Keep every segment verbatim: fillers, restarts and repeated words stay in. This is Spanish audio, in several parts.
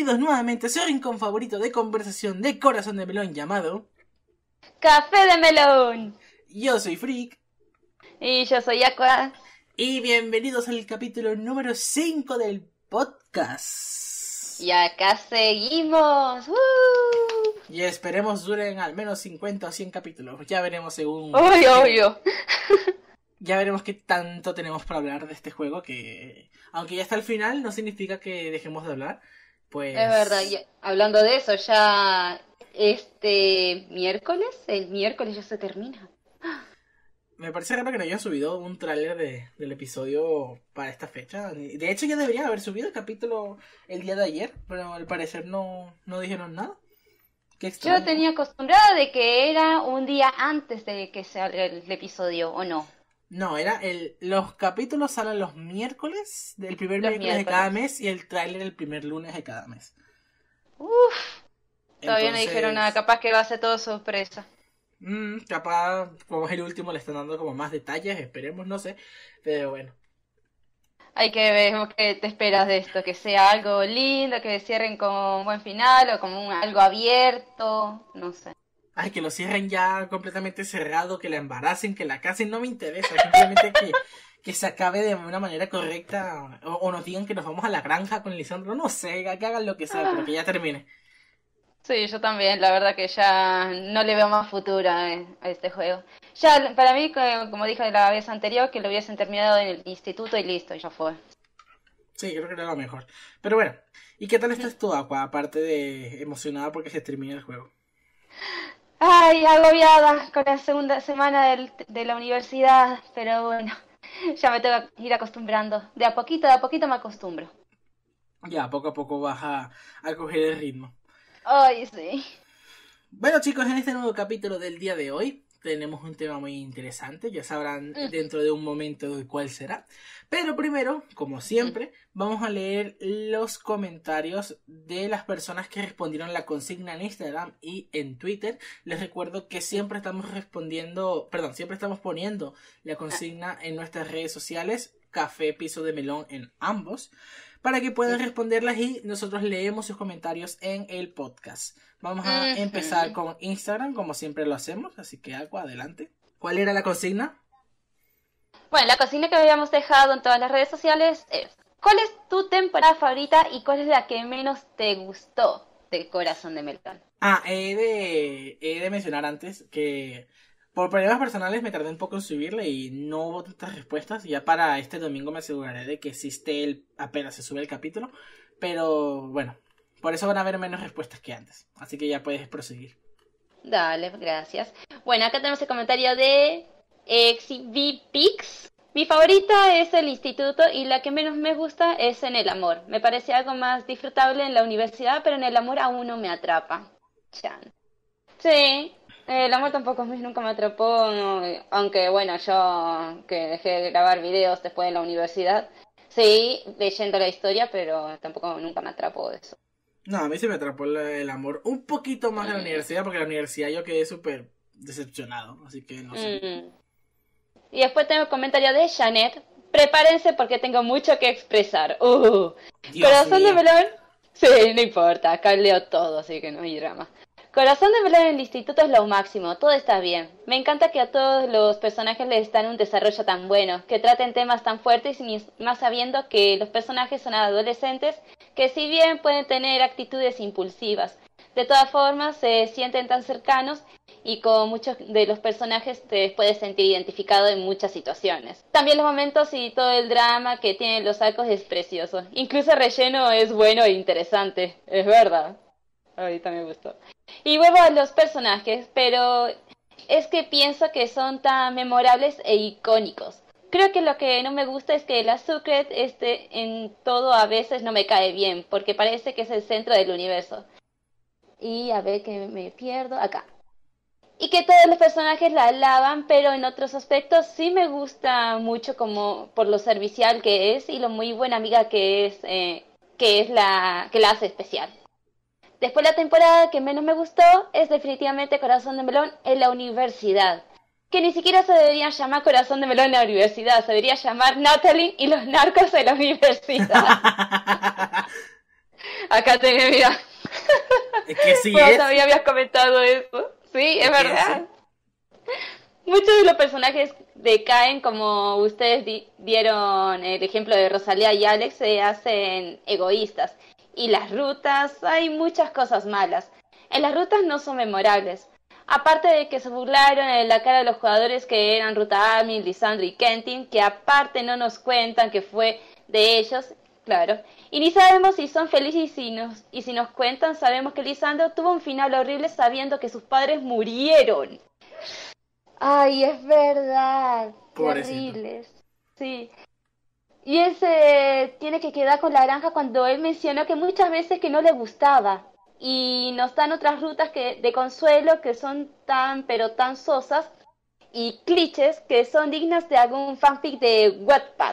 bienvenidos nuevamente a su rincón favorito de conversación de Corazón de Melón llamado Café de Melón. Yo soy Freak. Y yo soy Aqua. Y bienvenidos al capítulo número cinco del podcast. Y acá seguimos. ¡Uh! Y esperemos duren al menos cincuenta o cien capítulos. Ya veremos según... Obvio, obvio. Ya veremos qué tanto tenemos para hablar de este juego, que aunque ya está al final, no significa que dejemos de hablar. Pues... Es verdad, y hablando de eso, ya este miércoles, el miércoles ya se termina. Me parece raro que no hayan subido un tráiler de, del episodio para esta fecha. De hecho, ya debería haber subido el capítulo el día de ayer, pero al parecer no, no dijeron nada. Qué extraño. Yo tenía acostumbrada de que era un día antes de que salga el episodio, ¿o no? No, era el los capítulos salen los miércoles, del primer Los miércoles de miércoles. cada mes, y el tráiler el primer lunes de cada mes. Uf, todavía no Entonces, dijeron nada, capaz que va a ser todo sorpresa. mm, capaz, como es el último, le están dando como más detalles, esperemos, no sé. Pero bueno. Hay que ver qué te esperas de esto, que sea algo lindo, que cierren con un buen final o como un- algo abierto, no sé. Ay, que lo cierren ya completamente cerrado, que la embaracen, que la casen, no me interesa. Simplemente que, que se acabe de una manera correcta. O, o nos digan que nos vamos a la granja con Lisandro. No sé, que hagan lo que sea, pero que ya termine. Sí, yo también, la verdad que ya no le veo más futuro a, a este juego. Ya, para mí, que- como dije la vez anterior, que lo hubiesen terminado en el instituto y listo, y ya fue. Sí, creo que era lo mejor. Pero bueno, ¿y qué tal estás tú, Aqua? Aparte de emocionada porque se termina el juego. Ay, agobiada con la segunda semana del- de la universidad, pero bueno, ya me tengo que ir acostumbrando. De a poquito, de a poquito me acostumbro. Ya, poco a poco vas a, a coger el ritmo. Ay, sí. Bueno, chicos, en este nuevo capítulo del día de hoy tenemos un tema muy interesante. Ya sabrán Mm. dentro de un momento de cuál será. Pero primero, como siempre, vamos a leer los comentarios de las personas que respondieron la consigna en Instagram y en Twitter. Les recuerdo que siempre estamos respondiendo, perdón, siempre estamos poniendo la consigna en nuestras redes sociales, Café Piso de Melón en ambos, para que puedan responderlas y nosotros leemos sus comentarios en el podcast. Vamos a Ujú. empezar con Instagram, como siempre lo hacemos, así que Aqua, adelante. ¿Cuál era la consigna? Bueno, la consigna que habíamos dejado en todas las redes sociales es: ¿cuál es tu temporada favorita y cuál es la que menos te gustó de Corazón de Melón? Ah, he de, he de mencionar antes que por problemas personales me tardé un poco en subirle y no hubo tantas respuestas. Ya para este domingo me aseguraré de que existe el, apenas se sube el capítulo. Pero bueno, por eso van a haber menos respuestas que antes. Así que ya puedes proseguir. Dale, gracias. Bueno, acá tenemos el comentario de Exhibipix. Mi favorita es el instituto y la que menos me gusta es en el amor. Me parece algo más disfrutable en la universidad, pero en el amor aún no me atrapa. Chan. Sí, el amor tampoco a mí nunca me atrapó, no, aunque bueno, yo que dejé de grabar videos después de la universidad, sí, leyendo la historia, pero tampoco nunca me atrapó eso. No, a mí se me atrapó el, el amor un poquito más en la Mm. universidad, porque en la universidad yo quedé súper decepcionado. Así que no sé. Mm. Y después tengo el comentario de Janet. Prepárense porque tengo mucho que expresar. Uh, Dios Corazón mío. de melón. Sí, no importa, acá leo todo, así que no hay drama. Corazón de melón en el instituto es lo máximo, todo está bien. Me encanta que a todos los personajes les dan un desarrollo tan bueno, que traten temas tan fuertes y más sabiendo que los personajes son adolescentes, que si bien pueden tener actitudes impulsivas, de todas formas se sienten tan cercanos y con muchos de los personajes te puedes sentir identificado en muchas situaciones. También los momentos y todo el drama que tienen los arcos es precioso. Incluso el relleno es bueno e interesante, es verdad. Ahorita me gustó. Y vuelvo a los personajes, pero es que pienso que son tan memorables e icónicos. Creo que lo que no me gusta es que la Sucret este, en todo a veces no me cae bien, porque parece que es el centro del universo. Y a ver que me pierdo acá. Y que todos los personajes la alaban, pero en otros aspectos sí me gusta mucho como por lo servicial que es y lo muy buena amiga que es, eh, que es la que la hace especial. Después la temporada que menos me gustó es definitivamente Corazón de Melón en la universidad. Que ni siquiera se debería llamar Corazón de Melón en la universidad, se debería llamar Natalie y los narcos en la universidad. Acá tenés, mira. Es que sí Vos es. también habías comentado eso. Sí, es Es que verdad. sí. Muchos de los personajes decaen, como ustedes di- dieron el ejemplo de Rosalía y Alex, se hacen egoístas. Y las rutas, hay muchas cosas malas. En las rutas no son memorables. Aparte de que se burlaron en la cara de los jugadores que eran Ruta Armin, Lisandro y Kentin, que aparte no nos cuentan que fue de ellos, claro. Y ni sabemos si son felices y si nos, y si nos cuentan, sabemos que Lisandro tuvo un final horrible sabiendo que sus padres murieron. Ay, es verdad. Qué Pobrecito. horribles. Sí. Y ese tiene que quedar con la granja cuando él mencionó que muchas veces que no le gustaba. Y nos dan otras rutas que, de consuelo que son tan, pero tan sosas y clichés que son dignas de algún fanfic de Wattpad.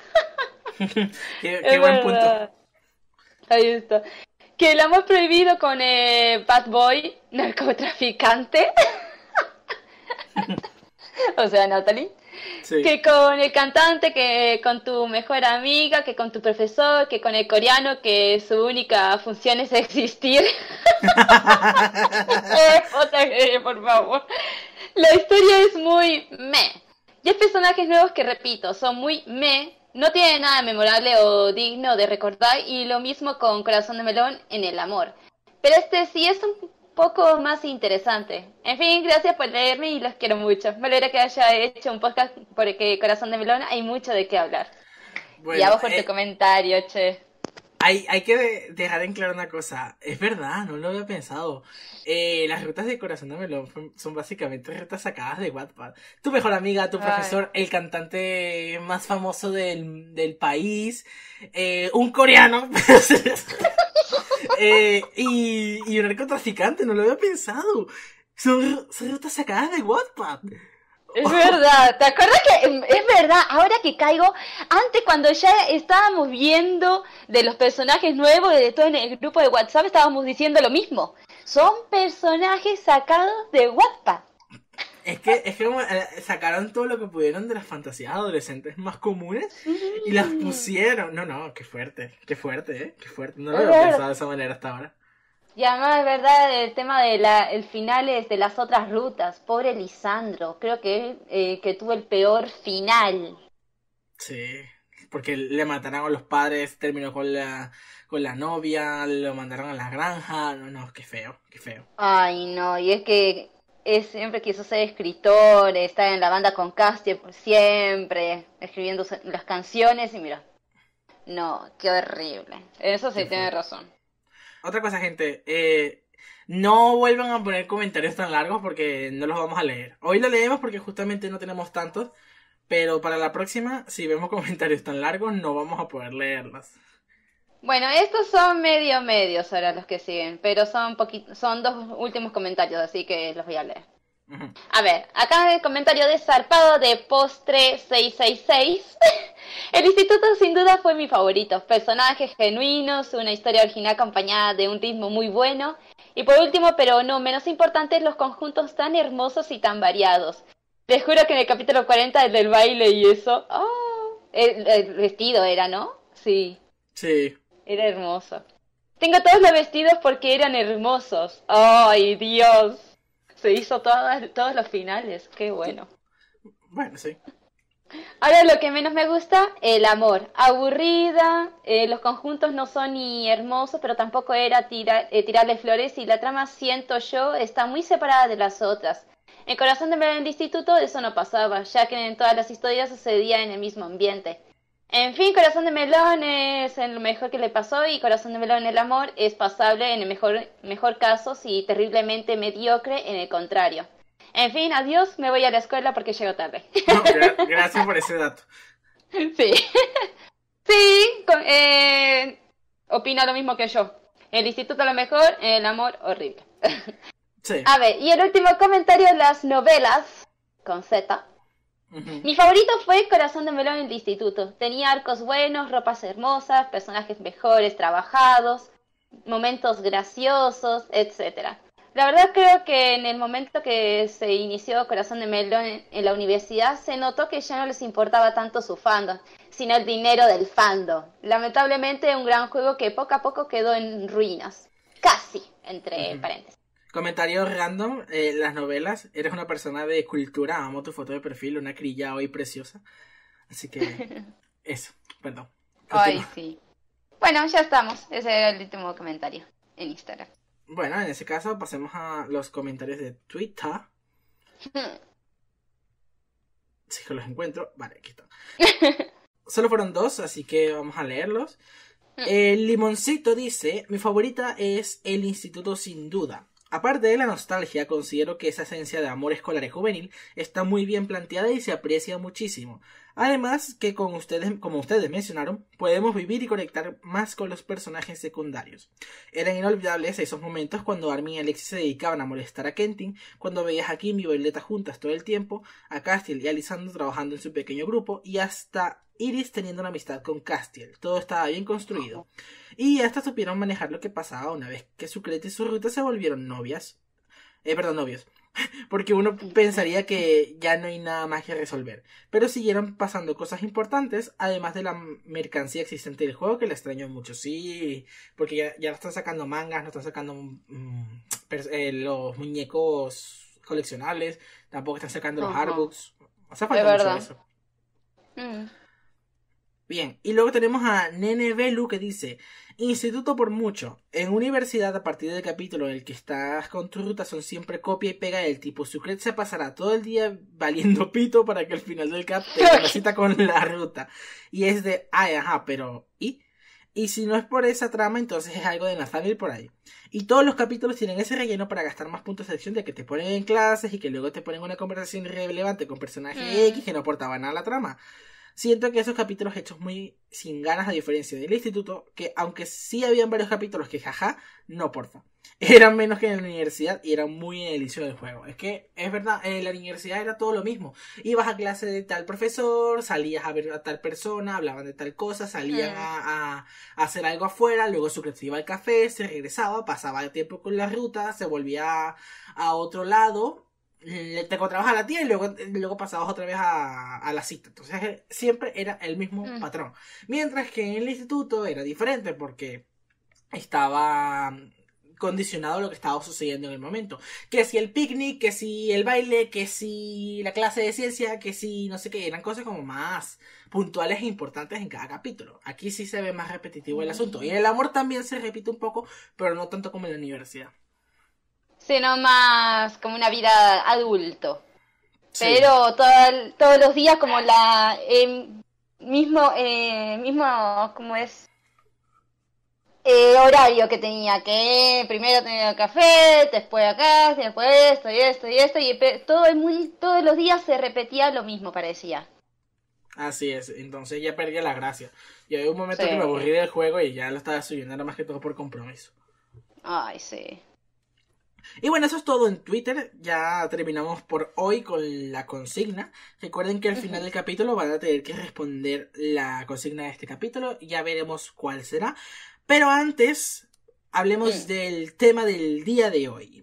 qué, qué Es buen punto. verdad. Ahí está. Que el amor prohibido con eh, Bad Boy, narcotraficante. O sea, Natalie. Sí. Que con el cantante, que con tu mejor amiga, que con tu profesor, que con el coreano, que su única función es existir. eh, otra vez, por favor. La historia es muy meh. Y hay personajes nuevos que, repito, son muy meh. No tienen nada memorable o digno de recordar. Y lo mismo con Corazón de Melón en el amor. Pero este sí es un poco más interesante. En fin, gracias por leerme y los quiero mucho. Me alegra que haya hecho un podcast porque Corazón de Melón hay mucho de qué hablar. Y a Bueno, vos por tu eh, comentario, che. hay, hay que de- dejar en claro una cosa. Es verdad, no lo había pensado. Eh, las rutas de Corazón de Melón fue- son básicamente rutas sacadas de Wattpad. Tu mejor amiga, tu Ay. profesor, el cantante más famoso del, del país, eh, un coreano. Eh, y, y un narcotraficante, no lo había pensado. Son, son rutas sacadas de Wattpad. Es verdad, ¿te acuerdas que em, es verdad? Ahora que caigo, antes cuando ya estábamos viendo de los personajes nuevos, de todo en el grupo de WhatsApp, estábamos diciendo lo mismo. Son personajes sacados de Wattpad. Es que, es que como, eh, sacaron todo lo que pudieron de las fantasías adolescentes más comunes y las Mm, pusieron. No, no, qué fuerte, qué fuerte, eh, qué fuerte. No lo es había verdad. pensado de esa manera hasta ahora. Y además es verdad el tema de la, el final es de las otras rutas. Pobre Lisandro, creo que, eh, que tuvo el peor final. Sí, porque le mataron a los padres, terminó con la, con la novia, lo mandaron a la granja. No, no, qué feo, qué feo. Ay, no, y es que él siempre quiso ser escritor, estar en la banda con Castiel por siempre, escribiendo se- las canciones y mira, no, qué horrible. Eso sí Qué tiene feo. razón. Otra cosa, gente, eh, no vuelvan a poner comentarios tan largos porque no los vamos a leer. Hoy lo leemos porque justamente no tenemos tantos, pero para la próxima, si vemos comentarios tan largos, no vamos a poder leerlos. Bueno, estos son medio medios ahora los que siguen, pero son poqui- son dos últimos comentarios, así que los voy a leer. Ujú. A ver, acá el comentario de Zarpado de Postre seiscientos sesenta y seis. El instituto sin duda fue mi favorito. Personajes genuinos, una historia original acompañada de un ritmo muy bueno. Y por último, pero no menos importante, los conjuntos tan hermosos y tan variados. Les juro que en el capítulo cuarenta, el del baile y eso... ¡Oh! El, el vestido era, ¿no? Sí, Sí, era hermoso. Tengo todos los vestidos porque eran hermosos. ¡Ay, Dios! Se hizo todas, todos los finales. ¡Qué bueno! bueno, sí. Ahora lo que menos me gusta, el amor. Aburrida, eh, los conjuntos no son ni hermosos, pero tampoco era tira, eh, tirarle flores y la trama, siento yo, está muy separada de las otras. En Corazón de Melón en el instituto eso no pasaba, ya que en todas las historias sucedía en el mismo ambiente. En fin, Corazón de Melón es lo mejor que le pasó y Corazón de Melón en el amor es pasable en el mejor, mejor caso y terriblemente mediocre en el contrario. En fin, adiós, me voy a la escuela porque llego tarde. No, gra- gracias por ese dato. Sí, sí, con- eh, opina lo mismo que yo. El instituto lo mejor, el amor horrible. Sí. A ver, y el último comentario, las novelas, con Z. Ujú. Mi favorito fue Corazón de Melón en el instituto. Tenía arcos buenos, ropas hermosas, personajes mejores trabajados, momentos graciosos, etcétera. La verdad creo que en el momento que se inició Corazón de Melón en, en la universidad se notó que ya no les importaba tanto su fandom, sino el dinero del fandom. Lamentablemente un gran juego que poco a poco quedó en ruinas. Casi, entre Uh-huh. paréntesis. Comentario random, eh, las novelas, eres una persona de cultura, amo tu foto de perfil, una crilla hoy preciosa. Así que, eso, perdón. Ay, Continúa. sí. Bueno, ya estamos. Ese era el último comentario en Instagram. Bueno, en ese caso pasemos a los comentarios de Twitter. Si que los encuentro. Vale, aquí están. Solo fueron dos, así que vamos a leerlos. El Limoncito dice: mi favorita es El Instituto sin duda. Aparte de la nostalgia, considero que esa esencia de amor escolar y juvenil está muy bien planteada y se aprecia muchísimo. Además que con ustedes, como ustedes mencionaron, podemos vivir y conectar más con los personajes secundarios. Eran inolvidables esos momentos cuando Armin y Alexis se dedicaban a molestar a Quentin, cuando veías a Kim y Violeta juntas todo el tiempo, a Castiel y a Lisandro trabajando en su pequeño grupo, y hasta Iris teniendo una amistad con Castiel. Todo estaba bien construido. Y hasta supieron manejar lo que pasaba una vez que Sucreta y su Ruta se volvieron novias. Eh, perdón, novios. Porque uno pensaría que ya no hay nada más que resolver. Pero siguieron pasando cosas importantes, además de la mercancía existente del juego, que le extraño mucho. Sí, porque ya, ya no están sacando mangas, no están sacando mm, eh, los muñecos coleccionables, tampoco están sacando los Ajá. artbooks. O sea, falta mucho eso. Mm. Bien, y luego tenemos a Nene Belu que dice: instituto por mucho. En universidad, a partir del capítulo en el que estás con tu ruta, son siempre copia y pega del tipo Sucret se pasará todo el día valiendo pito para que al final del cap tenga una cita con la ruta. Y es de, ay, ajá, pero ¿y? Y si no es por esa trama, entonces es algo de Nathaniel por ahí. Y todos los capítulos tienen ese relleno para gastar más puntos de acción, de que te ponen en clases y que luego te ponen una conversación irrelevante con personaje Mm. X que no aportaba nada a la trama. Siento que esos capítulos hechos muy sin ganas, a diferencia del instituto, que aunque sí habían varios capítulos que jaja, no porfa. Eran menos que en la universidad y eran muy en el inicio del juego. Es que es verdad, en la universidad era todo lo mismo. Ibas a clase de tal profesor, salías a ver a tal persona, hablaban de tal cosa, salían Mm. a, a, a hacer algo afuera, luego Sucre se iba al café, se regresaba, pasaba el tiempo con la ruta, se volvía a, a otro lado. Te encontrabas a la tía y luego, luego pasabas otra vez a, a la cita. Entonces siempre era el mismo Mm. patrón. Mientras que en el instituto era diferente porque estaba condicionado a lo que estaba sucediendo en el momento. Que si el picnic, que si el baile, que si la clase de ciencia, que si no sé qué. Eran cosas como más puntuales e importantes en cada capítulo. Aquí sí se ve más repetitivo el asunto. Y el amor también se repite un poco, pero no tanto como en la universidad. Sino más como una vida adulto. Sí. Pero todo, todos los días como la eh, mismo, eh, mismo como es eh, horario que tenía, que primero tenía café, después acá, después esto y esto y esto, y pe- todo el mundo, todos los días se repetía lo mismo, parecía. Así es, entonces ya perdí la gracia. Y había un momento Sí. que me aburrí del juego y ya lo estaba subiendo, era más que todo por compromiso. Ay, sí. Y bueno, eso es todo en Twitter. Ya terminamos por hoy con la consigna. Recuerden que al final del capítulo van a tener que responder la consigna de este capítulo. Ya veremos cuál será. Pero antes, hablemos Mm. del tema del día de hoy.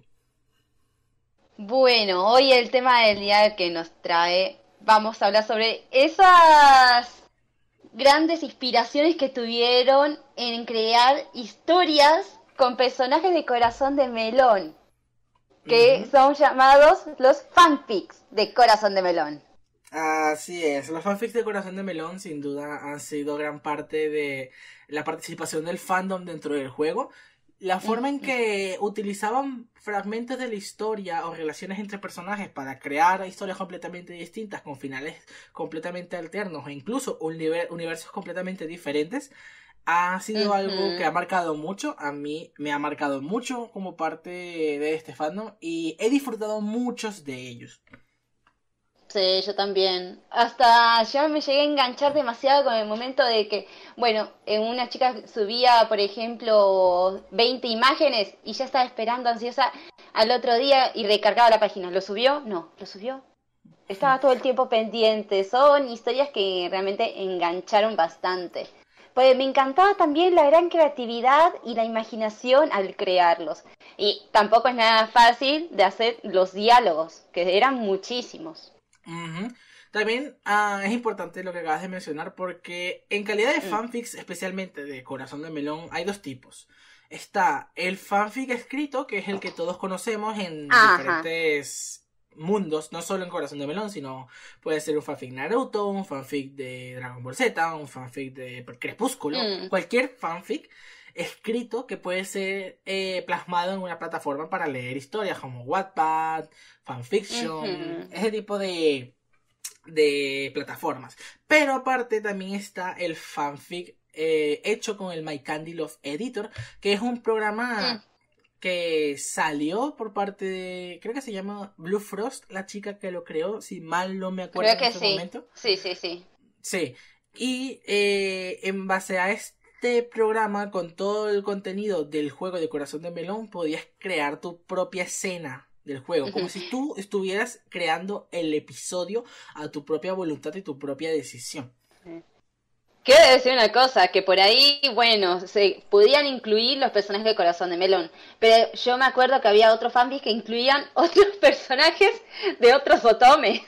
Bueno, hoy el tema del día que nos trae, vamos a hablar sobre esas grandes inspiraciones que tuvieron en crear historias con personajes de Corazón de Melón, que Ujú. son llamados los fanfics de Corazón de Melón. Así es, los fanfics de Corazón de Melón sin duda han sido gran parte de la participación del fandom dentro del juego. La forma en que utilizaban fragmentos de la historia o relaciones entre personajes para crear historias completamente distintas con finales completamente alternos o incluso univer- universos completamente diferentes ha sido Ujú. algo que ha marcado mucho. A mí me ha marcado mucho como parte de este fandom y he disfrutado muchos de ellos. Sí, yo también. Hasta ya me llegué a enganchar demasiado con el momento de que, bueno, eh, una chica subía, por ejemplo, veinte imágenes y ya estaba esperando ansiosa al otro día y recargaba la página. ¿Lo subió? No, ¿lo subió? Estaba todo el tiempo pendiente. Son historias que realmente engancharon bastante. Pues me encantaba también la gran creatividad y la imaginación al crearlos. Y tampoco es nada fácil de hacer los diálogos, que eran muchísimos. Uh-huh. También uh, es importante lo que acabas de mencionar porque en calidad de Mm. fanfics, especialmente de Corazón de Melón, hay dos tipos. Está el fanfic escrito, que es el que todos conocemos en Ajá. diferentes mundos, no solo en Corazón de Melón, sino puede ser un fanfic Naruto, un fanfic de Dragon Ball Z, un fanfic de Crepúsculo, Mm. cualquier fanfic escrito que puede ser eh, plasmado en una plataforma para leer historias como Wattpad, fanfiction, Ujú. ese tipo de de plataformas. Pero aparte también está el fanfic eh, hecho con el My Candy Love Editor, que es un programa Mm. que salió por parte de, creo que se llama Blue Frost, la chica que lo creó, si mal no me acuerdo Creo en que ese sí. momento. Sí, sí, sí. Sí, y eh, en base a este programa, con todo el contenido del juego de Corazón de Melón, podías crear tu propia escena del juego, como Ujú. si tú estuvieras creando el episodio a tu propia voluntad y tu propia decisión. Quiero decir una cosa, que por ahí, bueno, se podían incluir los personajes de Corazón de Melón, pero yo me acuerdo que había otros fanfics que incluían otros personajes de otros otomes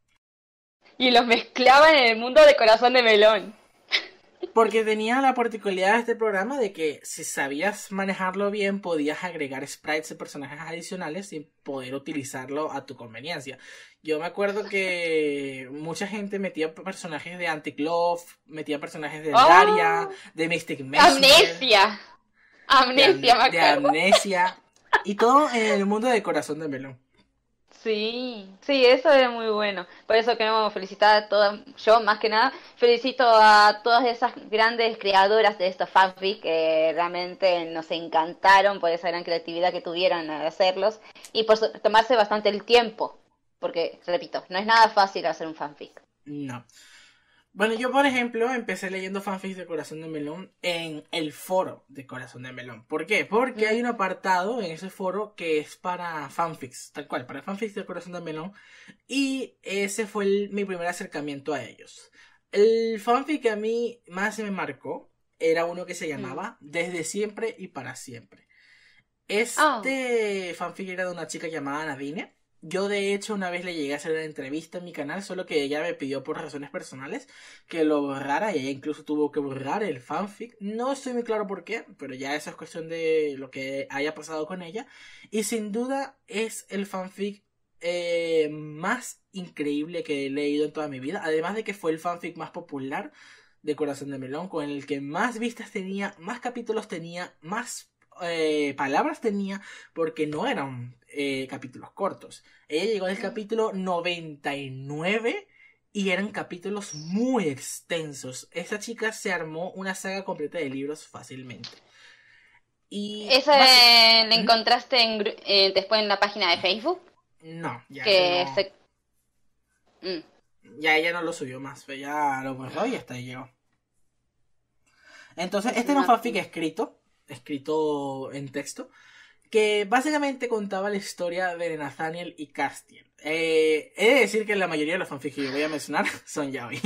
y los mezclaban en el mundo de Corazón de Melón. Porque tenía la particularidad de este programa de que si sabías manejarlo bien, podías agregar sprites de personajes adicionales sin poder utilizarlo a tu conveniencia. Yo me acuerdo que mucha gente metía personajes de Anticlove, metía personajes de ¡Oh! Daria, de Mystic Messenger, Amnesia. Amnesia, de, me de acuerdo. Amnesia, y todo en el mundo de Corazón de Melón. Sí, sí, eso era muy bueno. Por eso queremos felicitar a todas, yo más que nada, felicito a todas esas grandes creadoras de estos fanfics que realmente nos encantaron por esa gran creatividad que tuvieron al hacerlos y por su- tomarse bastante el tiempo, porque, repito, no es nada fácil hacer un fanfic. No. Bueno, yo por ejemplo empecé leyendo fanfics de Corazón de Melón en el foro de Corazón de Melón. ¿Por qué? Porque hay un apartado en ese foro que es para fanfics, tal cual, para fanfics de Corazón de Melón. Y ese fue el- mi primer acercamiento a ellos. El fanfic que a mí más me marcó era uno que se llamaba Desde siempre y para siempre. Este fanfic era de una chica llamada Nadine. Yo de hecho una vez le llegué a hacer una entrevista en mi canal, solo que ella me pidió por razones personales que lo borrara y ella incluso tuvo que borrar el fanfic. No estoy muy claro por qué, pero ya eso es cuestión de lo que haya pasado con ella. Y sin duda es el fanfic eh, más increíble que he leído en toda mi vida. Además de que fue el fanfic más popular de Corazón de Melón, con el que más vistas tenía, más capítulos tenía, más eh, palabras tenía, porque no eran eh, capítulos cortos. Ella llegó al capítulo noventa y nueve y eran capítulos muy extensos. Esa chica se armó una saga completa de libros fácilmente. Y ¿Ese basi- le encontraste en, gru- eh, después en la página de Facebook? No, ya Que ese no- se... Mm. ya ella no lo subió más, ya lo borró y hasta ahí llegó. Entonces, este era un No. fanfic escrito, escrito en texto, que básicamente contaba la historia de Nathaniel y Castiel. Eh, he de decir que la mayoría de los fanfics que yo voy a mencionar son yaoi,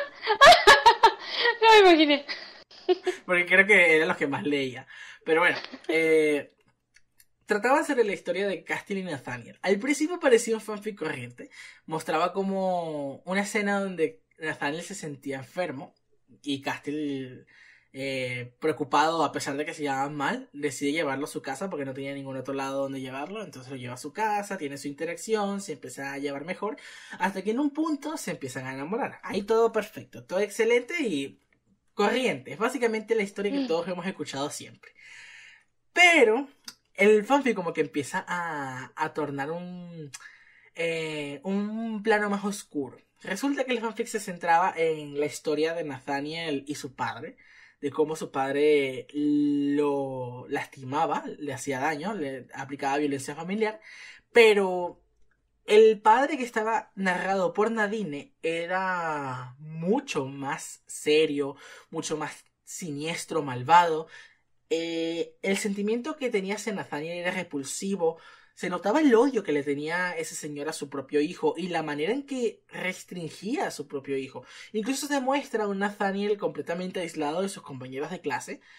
No me imaginé. porque creo que eran los que más leía. Pero bueno, eh, trataba sobre la historia de Castiel y Nathaniel. Al principio parecía un fanfic corriente, mostraba como una escena donde Nathaniel se sentía enfermo y Castiel, eh, preocupado a pesar de que se llevaban mal, decide llevarlo a su casa porque no tenía ningún otro lado donde llevarlo. Entonces lo lleva a su casa, tiene su interacción, se empieza a llevar mejor, hasta que en un punto se empiezan a enamorar. Ahí todo perfecto, todo excelente y corriente. Es básicamente la historia que todos hemos escuchado siempre. Pero el fanfic como que empieza a, a tornar un, eh, un plano más oscuro. Resulta que el fanfic se centraba en la historia de Nathaniel y su padre, de cómo su padre lo lastimaba, le hacía daño, le aplicaba violencia familiar, pero el padre que estaba narrado por Nadine era mucho más serio, mucho más siniestro, malvado. Eh, el sentimiento que tenía hacia Nathaniel era repulsivo. Se notaba el odio que le tenía ese señor a su propio hijo y la manera en que restringía a su propio hijo. Incluso se muestra a un Nathaniel completamente aislado de sus compañeros de clase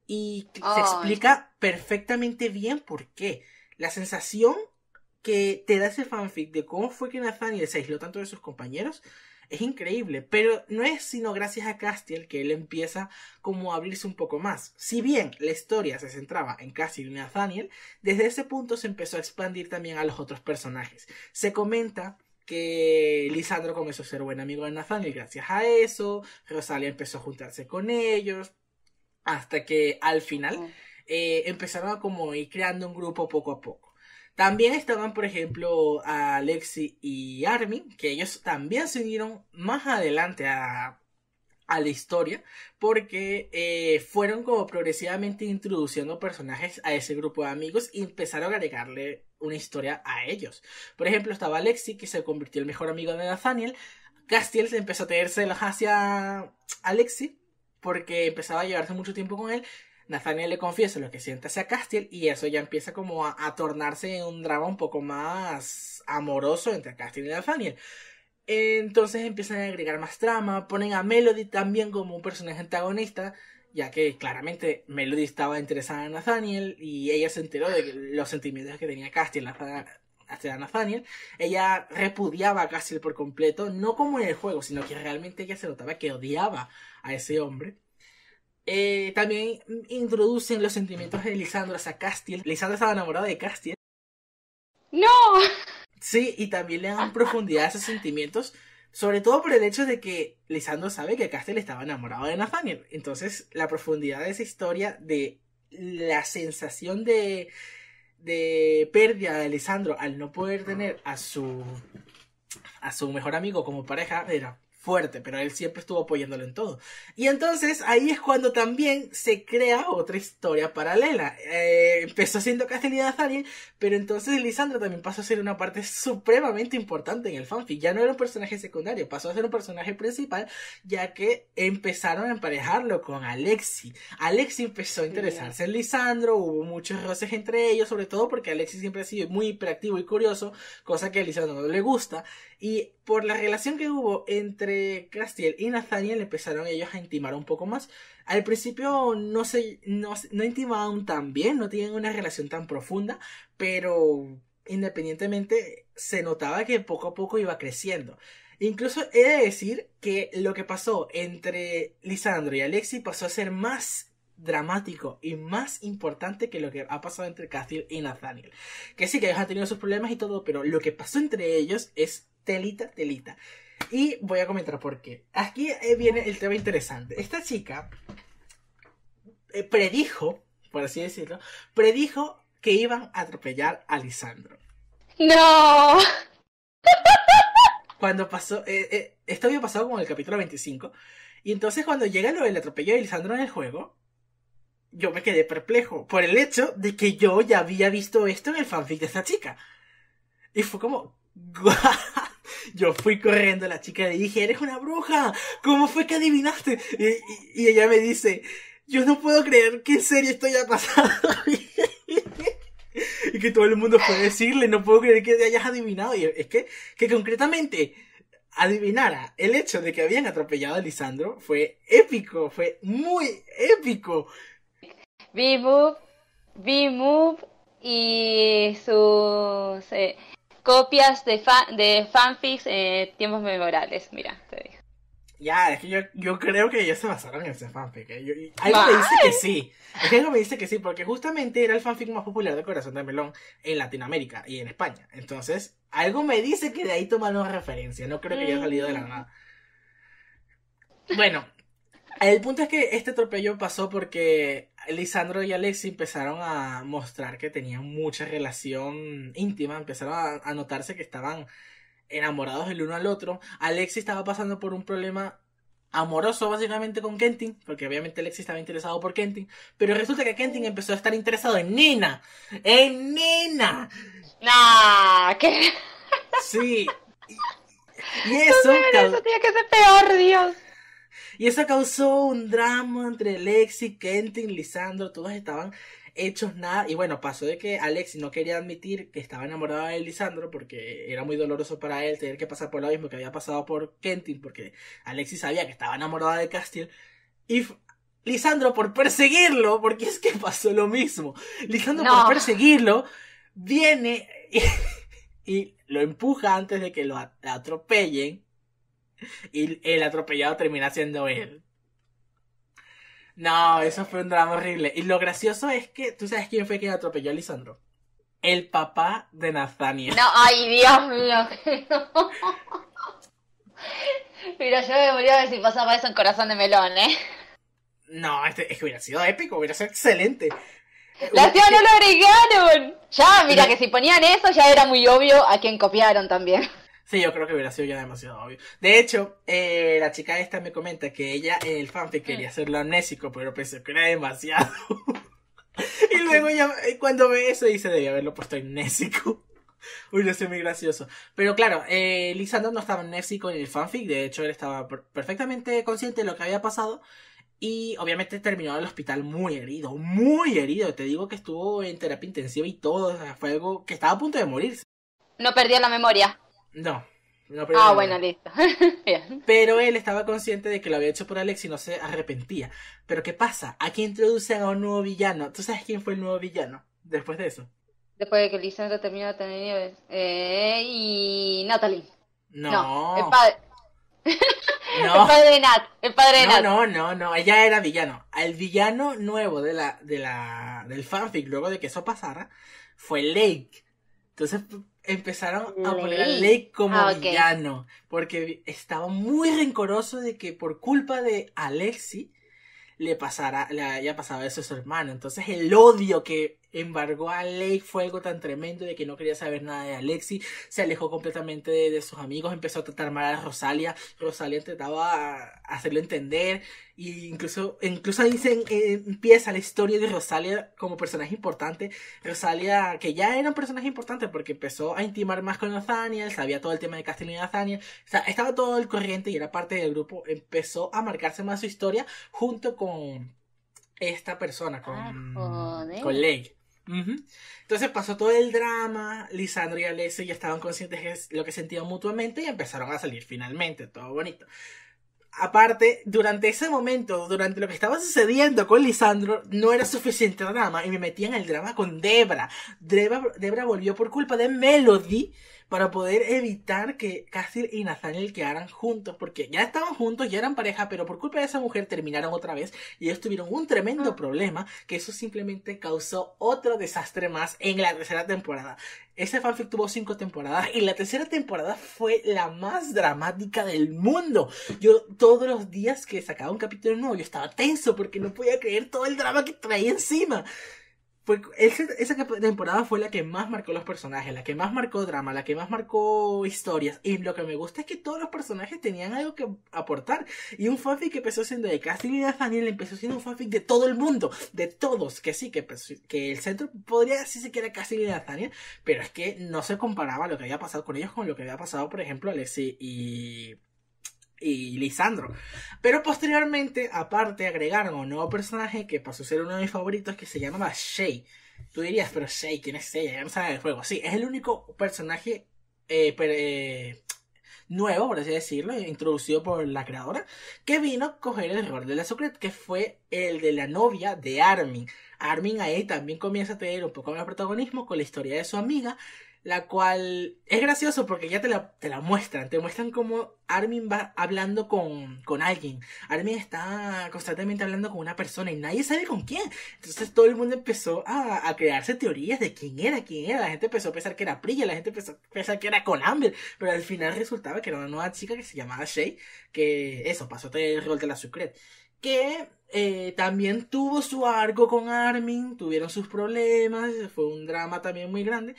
Y se Ay. explica perfectamente bien por qué. La sensación que te da ese fanfic de cómo fue que Nathaniel se aisló tanto de sus compañeros es increíble, pero no es sino gracias a Castiel que él empieza como a abrirse un poco más. Si bien la historia se centraba en Castiel y Nathaniel, desde ese punto se empezó a expandir también a los otros personajes. Se comenta que Lisandro comenzó a ser buen amigo de Nathaniel gracias a eso, Rosalia empezó a juntarse con ellos, hasta que al final Mm. eh, empezaron a como ir creando un grupo poco a poco. También estaban, por ejemplo, a Alexi y Armin, que ellos también se unieron más adelante a, a la historia, porque eh, fueron como progresivamente introduciendo personajes a ese grupo de amigos y empezaron a agregarle una historia a ellos. Por ejemplo, estaba Alexi, que se convirtió en el mejor amigo de Nathaniel. Castiel se empezó a tener celos hacia Alexi, porque empezaba a llevarse mucho tiempo con él. Nathaniel le confiesa lo que siente hacia Castiel y eso ya empieza como a, a tornarse en un drama un poco más amoroso entre Castiel y Nathaniel. Entonces empiezan a agregar más trama, ponen a Melody también como un personaje antagonista, ya que claramente Melody estaba interesada en Nathaniel y ella se enteró de los sentimientos que tenía Castiel hacia Nathaniel. Ella repudiaba a Castiel por completo, no como en el juego, sino que realmente ella se notaba que odiaba a ese hombre. Eh, también introducen los sentimientos de Lisandro hacia Castiel. Lisandro estaba enamorado de Castiel. ¡No! Sí, y también le dan profundidad a esos sentimientos, sobre todo por el hecho de que Lisandro sabe que Castiel estaba enamorado de Nathaniel. Entonces, la profundidad de esa historia, de la sensación de, de pérdida de Lisandro al no poder tener a su, a su mejor amigo como pareja, era fuerte, pero él siempre estuvo apoyándolo en todo. Y entonces ahí es cuando también se crea otra historia paralela. Eh, empezó siendo Castiel y Nathaniel, pero entonces Lisandro también pasó a ser una parte supremamente importante en el fanfic. Ya no era un personaje secundario, pasó a ser un personaje principal, ya que empezaron a emparejarlo con Alexi. Alexi empezó a interesarse en Lisandro, hubo muchos roces entre ellos, sobre todo porque Alexi siempre ha sido muy hiperactivo y curioso, cosa que a Lisandro no le gusta. Y por la relación que hubo entre Castiel y Nathaniel empezaron ellos a intimar un poco más. Al principio no se no, no intimaban tan bien, no tenían una relación tan profunda, pero independientemente se notaba que poco a poco iba creciendo. Incluso he de decir que lo que pasó entre Lisandro y Alexi pasó a ser más dramático y más importante que lo que ha pasado entre Castiel y Nathaniel. Que sí, que ellos han tenido sus problemas y todo, pero lo que pasó entre ellos es telita, telita. Y voy a comentar por qué. Aquí viene el tema interesante. Esta chica eh, predijo, por así decirlo, predijo que iban a atropellar a Lisandro. ¡No! Cuando pasó, eh, eh, esto había pasado como en el capítulo veinticinco. Y entonces cuando llega lo del atropello de Lisandro en el juego, yo me quedé perplejo por el hecho de que yo ya había visto esto en el fanfic de esta chica. Y fue como... Yo fui corriendo a la chica y le dije, eres una bruja, ¿cómo fue que adivinaste? Y, y, y ella me dice, yo no puedo creer que en serio esto haya pasado. Y que todo el mundo fue a decirle, no puedo creer que hayas adivinado. Y es que, que concretamente adivinara el hecho de que habían atropellado a Lisandro fue épico, fue muy épico. V-Move, V-Move y sus eh, copias de, fa de fanfics eh, tiempos memorables. Mira, te digo. Ya, es que yo, yo creo que ellos se basaron en ese fanfic. ¿eh? Yo, y algo me dice que sí. Es que algo me dice que sí, porque justamente era el fanfic más popular de Corazón de Melón en Latinoamérica y en España. Entonces, algo me dice que de ahí tomaron referencia. No creo que haya salido de la nada. Bueno, el punto es que este atropello pasó porque Lisandro y Alexi empezaron a mostrar que tenían mucha relación íntima. Empezaron a, a notarse que estaban enamorados el uno al otro. Alexi estaba pasando por un problema amoroso básicamente con Kentin, porque obviamente Alexi estaba interesado por Kentin, pero resulta que Kentin empezó a estar interesado en Nina. ¡En Nina! ¡Nah! ¿Qué? Sí. Y, y eso... No, eso tiene que ser peor, Dios. Y eso causó un drama entre Alexi, Kentin, Lisandro, todos estaban hechos nada. Y bueno, pasó de que Alexi no quería admitir que estaba enamorado de Lisandro porque era muy doloroso para él tener que pasar por lo mismo que había pasado por Kentin, porque Alexi sabía que estaba enamorada de Castiel. Y Lisandro, por perseguirlo, porque es que pasó lo mismo. Lisandro, No. por perseguirlo, viene y, y lo empuja antes de que lo atropellen. Y el atropellado termina siendo él. No, eso fue un drama horrible. Y lo gracioso es que, ¿tú sabes quién fue quien atropelló a Lisandro? El papá de Nathaniel. No, ay, Dios mío. Pero yo me moría de si pasaba eso en Corazón de Melón, ¿eh? No, este, es que hubiera sido épico, hubiera sido excelente. ¡La tía no lo agregaron! Ya, mira, La... que si ponían eso ya era muy obvio a quien copiaron también. Sí, yo creo que hubiera sido ya demasiado obvio. De hecho, eh, la chica esta me comenta que ella en el fanfic quería hacerlo amnésico, pero pensó que era demasiado. Y luego ya, cuando ve eso, dice, debía haberlo puesto amnésico. Uy, no sé, muy gracioso. Pero claro, eh, Lisandro no estaba amnésico en el fanfic. De hecho, él estaba per- perfectamente consciente de lo que había pasado. Y obviamente terminó en el hospital muy herido, muy herido. Te digo que estuvo en terapia intensiva y todo. O sea, fue algo que estaba a punto de morirse. No perdió la memoria. No, no perdió Ah, la bueno, memoria. listo. Bien. Pero él estaba consciente de que lo había hecho por Alex y no se arrepentía. Pero ¿qué pasa? Aquí introducen a un nuevo villano. ¿Tú sabes quién fue el nuevo villano después de eso? Después de que Lisandro terminó de tener nieves. Eh, y Natalie. No. No, el padre. No. El padre de Nat. El padre de No, Nat. no, no, no, ella era villano. El villano nuevo de la, de la, del fanfic, luego de que eso pasara, fue Lake. Entonces empezaron a poner a Lake como Ah, ok. villano, porque estaba muy rencoroso de que por culpa de Alexi le pasara, le haya pasado eso a su hermano. Entonces el odio que embargó a Lake fue algo tan tremendo de que no quería saber nada de Alexi, se alejó completamente de, de sus amigos, empezó a tratar mal a Rosalia, Rosalia intentaba hacerlo entender, y incluso, incluso ahí se eh, empieza la historia de Rosalia como personaje importante. Rosalia, que ya era un personaje importante porque empezó a intimar más con Nathaniel, sabía todo el tema de Castle y Nathaniel, o sea, estaba todo el corriente y era parte del grupo, empezó a marcarse más su historia junto con esta persona, con, Ah, joder. con Lake. Uh-huh. Entonces pasó todo el drama, Lisandro y Alessio ya estaban conscientes de lo que sentían mutuamente y empezaron a salir finalmente, todo bonito. Aparte, durante ese momento, durante lo que estaba sucediendo con Lisandro, no era suficiente drama y me metí en el drama con Debra. Debra, Debra volvió por culpa de Melody para poder evitar que Castiel y Nathaniel quedaran juntos, porque ya estaban juntos, ya eran pareja, pero por culpa de esa mujer terminaron otra vez y ellos tuvieron un tremendo problema, que eso simplemente causó otro desastre más en la tercera temporada. Ese fanfic tuvo cinco temporadas y la tercera temporada fue la más dramática del mundo. Yo todos los días que sacaba un capítulo nuevo yo estaba tenso porque no podía creer todo el drama que traía encima. Fue, esa, esa temporada fue la que más marcó los personajes, la que más marcó drama, la que más marcó historias. Y lo que me gusta es que todos los personajes tenían algo que aportar. Y un fanfic que empezó siendo de Castiel y Nathaniel empezó siendo un fanfic de todo el mundo, de todos. Que sí, que, que el centro podría decirse que era Castiel y Nathaniel, pero es que no se comparaba lo que había pasado con ellos con lo que había pasado, por ejemplo, Alexi y... y Lisandro. Pero posteriormente, aparte, agregaron un nuevo personaje que pasó a ser uno de mis favoritos, que se llamaba Shay. Tú dirías, pero Shay, ¿quién es ella? Ya no sabe del juego. Sí, es el único personaje eh, per, eh, nuevo, por así decirlo, introducido por la creadora, que vino a coger el rol de la Secret, que fue el de la novia de Armin. Armin ahí también comienza a tener un poco más protagonismo con la historia de su amiga, la cual es gracioso porque ya te la, te la muestran, te muestran cómo Armin va hablando con, con alguien. Armin está constantemente hablando con una persona y nadie sabe con quién. Entonces todo el mundo empezó a, a crearse teorías de quién era, quién era. La gente empezó a pensar que era Priya, la gente empezó a pensar que era con Amber, pero al final resultaba que era una nueva chica que se llamaba Shay, que eso, pasó a tener el rol de la Secret. Que eh, también tuvo su arco con Armin, tuvieron sus problemas, fue un drama también muy grande.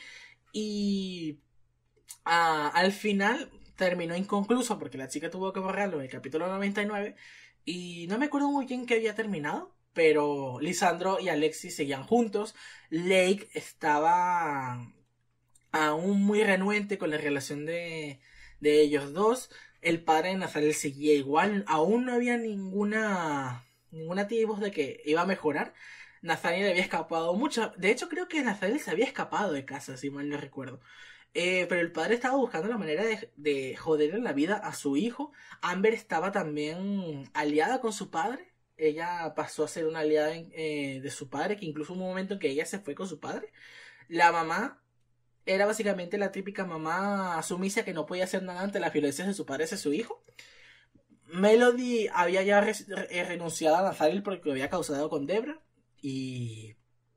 Y uh, al final terminó inconcluso porque la chica tuvo que borrarlo en el capítulo noventa y nueve. Y no me acuerdo muy bien que había terminado, pero Lisandro y Alexis seguían juntos. Lake estaba aún muy renuente con la relación de, de ellos dos. El padre de Nathaniel seguía igual. Aún no había ninguna ninguna atisbo de que iba a mejorar. Nathaniel había escapado mucho. De hecho, creo que Nathaniel se había escapado de casa, si mal no recuerdo. Eh, pero el padre estaba buscando la manera de, de joderle la vida a su hijo. Amber estaba también aliada con su padre. ella pasó a ser una aliada en- eh, de su padre, que incluso hubo un momento en que ella se fue con su padre. La mamá era básicamente la típica mamá sumisa que no podía hacer nada ante las violencias de su padre hacia su hijo. Melody había ya re- re- renunciado a Nathaniel porque lo había causado con Debra. Y,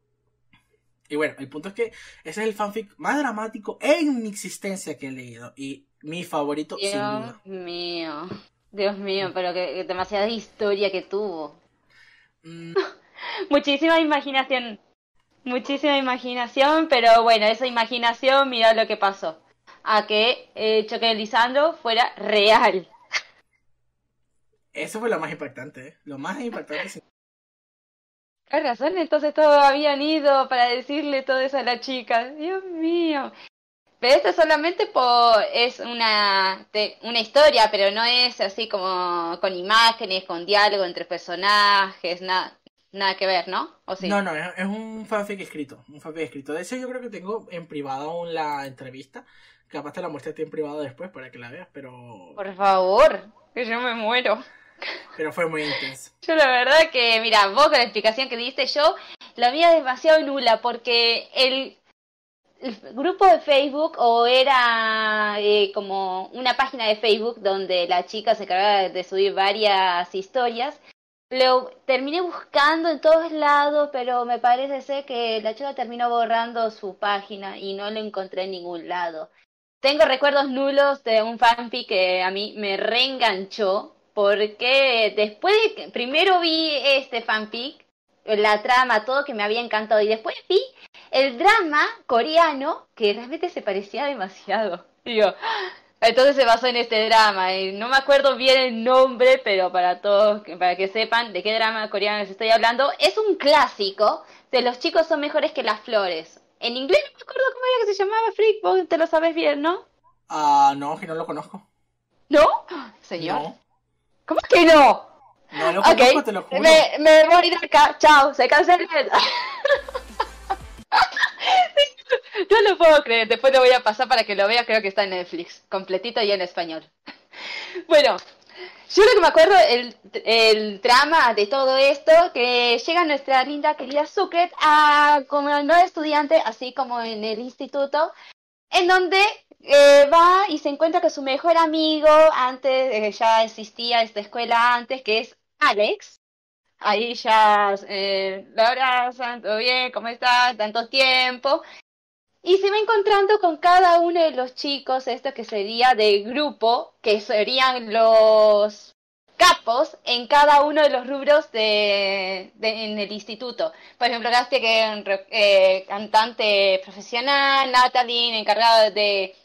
y bueno, el punto es que ese es el fanfic más dramático en mi existencia que he leído. Y mi favorito, sin Dios duda. mío, Dios mío, pero que, que demasiada historia que tuvo. Mm, Muchísima imaginación, muchísima imaginación, pero bueno, esa imaginación, mira lo que pasó. A que el choque de Lisandro fuera real. Eso fue lo más impactante, ¿eh? Lo más impactante. sin- Con razón, entonces todos habían ido para decirle todo eso a la chica. Dios mío. Pero esto solamente por, es una, te- una historia, pero no es así como con imágenes, con diálogo entre personajes, nada, nada que ver, ¿no? ¿O No, sí? no, es, es un fanfic escrito. Un fanfic escrito. De hecho, yo creo que tengo en privado aún la entrevista. Capaz te la muestre a ti en privado después para que la veas, pero. Por favor, que yo me muero. Pero fue muy intenso. Yo la verdad que, mira, vos con la explicación que diste, yo la mía es demasiado nula porque el, el grupo de Facebook o era eh, como una página de Facebook donde la chica se encargaba de subir varias historias. Lo terminé buscando en todos lados, pero me parece ser que la chica terminó borrando su página y no lo encontré en ningún lado. Tengo recuerdos nulos de un fanfic que a mí me reenganchó, porque después de que primero vi este fanfic, la trama, todo que me había encantado, y después vi el drama coreano que realmente se parecía demasiado. Digo, entonces se basó en este drama, y no me acuerdo bien el nombre, pero para todos, para que sepan de qué drama coreano les estoy hablando, es un clásico de Los chicos son mejores que las flores. En inglés no me acuerdo cómo era que se llamaba, Freak, vos te lo sabes bien, ¿no? Ah, no, que no lo conozco. ¿No? Señor, No, ¿cómo que no? no lo Ok, conozco, te lo juro. me, me voy a ir acá, chao, se cancela. No lo puedo creer, después lo voy a pasar para que lo vea, creo que está en Netflix, completito y en español. Bueno, yo lo que me acuerdo, el, el trama de todo esto, que llega nuestra linda querida Sucret a como no estudiante, así como en el instituto, en donde eh, va y se encuentra con su mejor amigo, antes eh, ya existía esta escuela antes, que es Alex. Ahí ya, eh, Laura, ¿todo bien? ¿Cómo estás? Tanto tiempo. Y se va encontrando con cada uno de los chicos, esto que sería del grupo, que serían los capos en cada uno de los rubros de, de- en el instituto. Por ejemplo, Gastia, que es un re- eh, cantante profesional, Natalie, encargada de,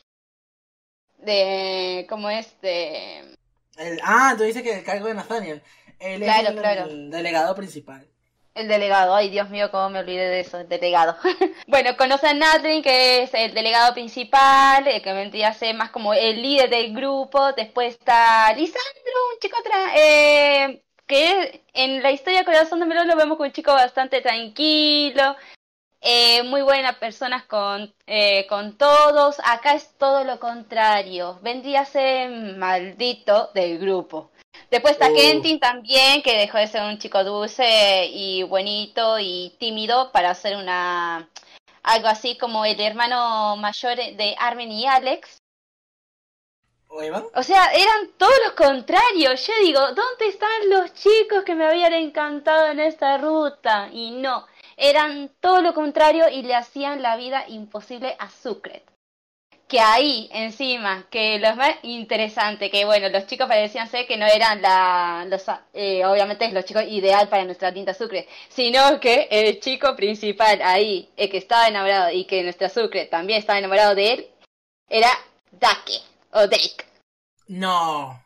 de, ¿cómo es? De, El- ah, tú dices que el cargo de Nathaniel. Él es claro, el, claro. el delegado principal. El delegado, ay Dios mío, cómo me olvidé de eso, el delegado. Bueno, conoce a Natalie, que es el delegado principal, el que vendría a ser más como el líder del grupo. Después está Lisandro, un chico tra eh, que en la historia Corazón de Melón lo vemos como un chico bastante tranquilo, eh, muy buena persona con, eh, con todos. Acá es todo lo contrario, vendría a ser maldito del grupo. Después está Uh, Kentin también, que dejó de ser un chico dulce y bonito y tímido para ser una algo así como el hermano mayor de Armin y Alex. ¿O Iván? O sea, eran todos los contrarios. Yo digo, ¿dónde están los chicos que me habían encantado en esta ruta? Y no, eran todo lo contrario y le hacían la vida imposible a Sucret. Que ahí, encima, que lo más interesante, que bueno, los chicos parecían ser que no eran la, los, eh, obviamente los chicos ideal para nuestra tinta Sucre, sino que el chico principal ahí, el que estaba enamorado y que nuestra Sucre también estaba enamorado de él, era Dake, o Drake. No.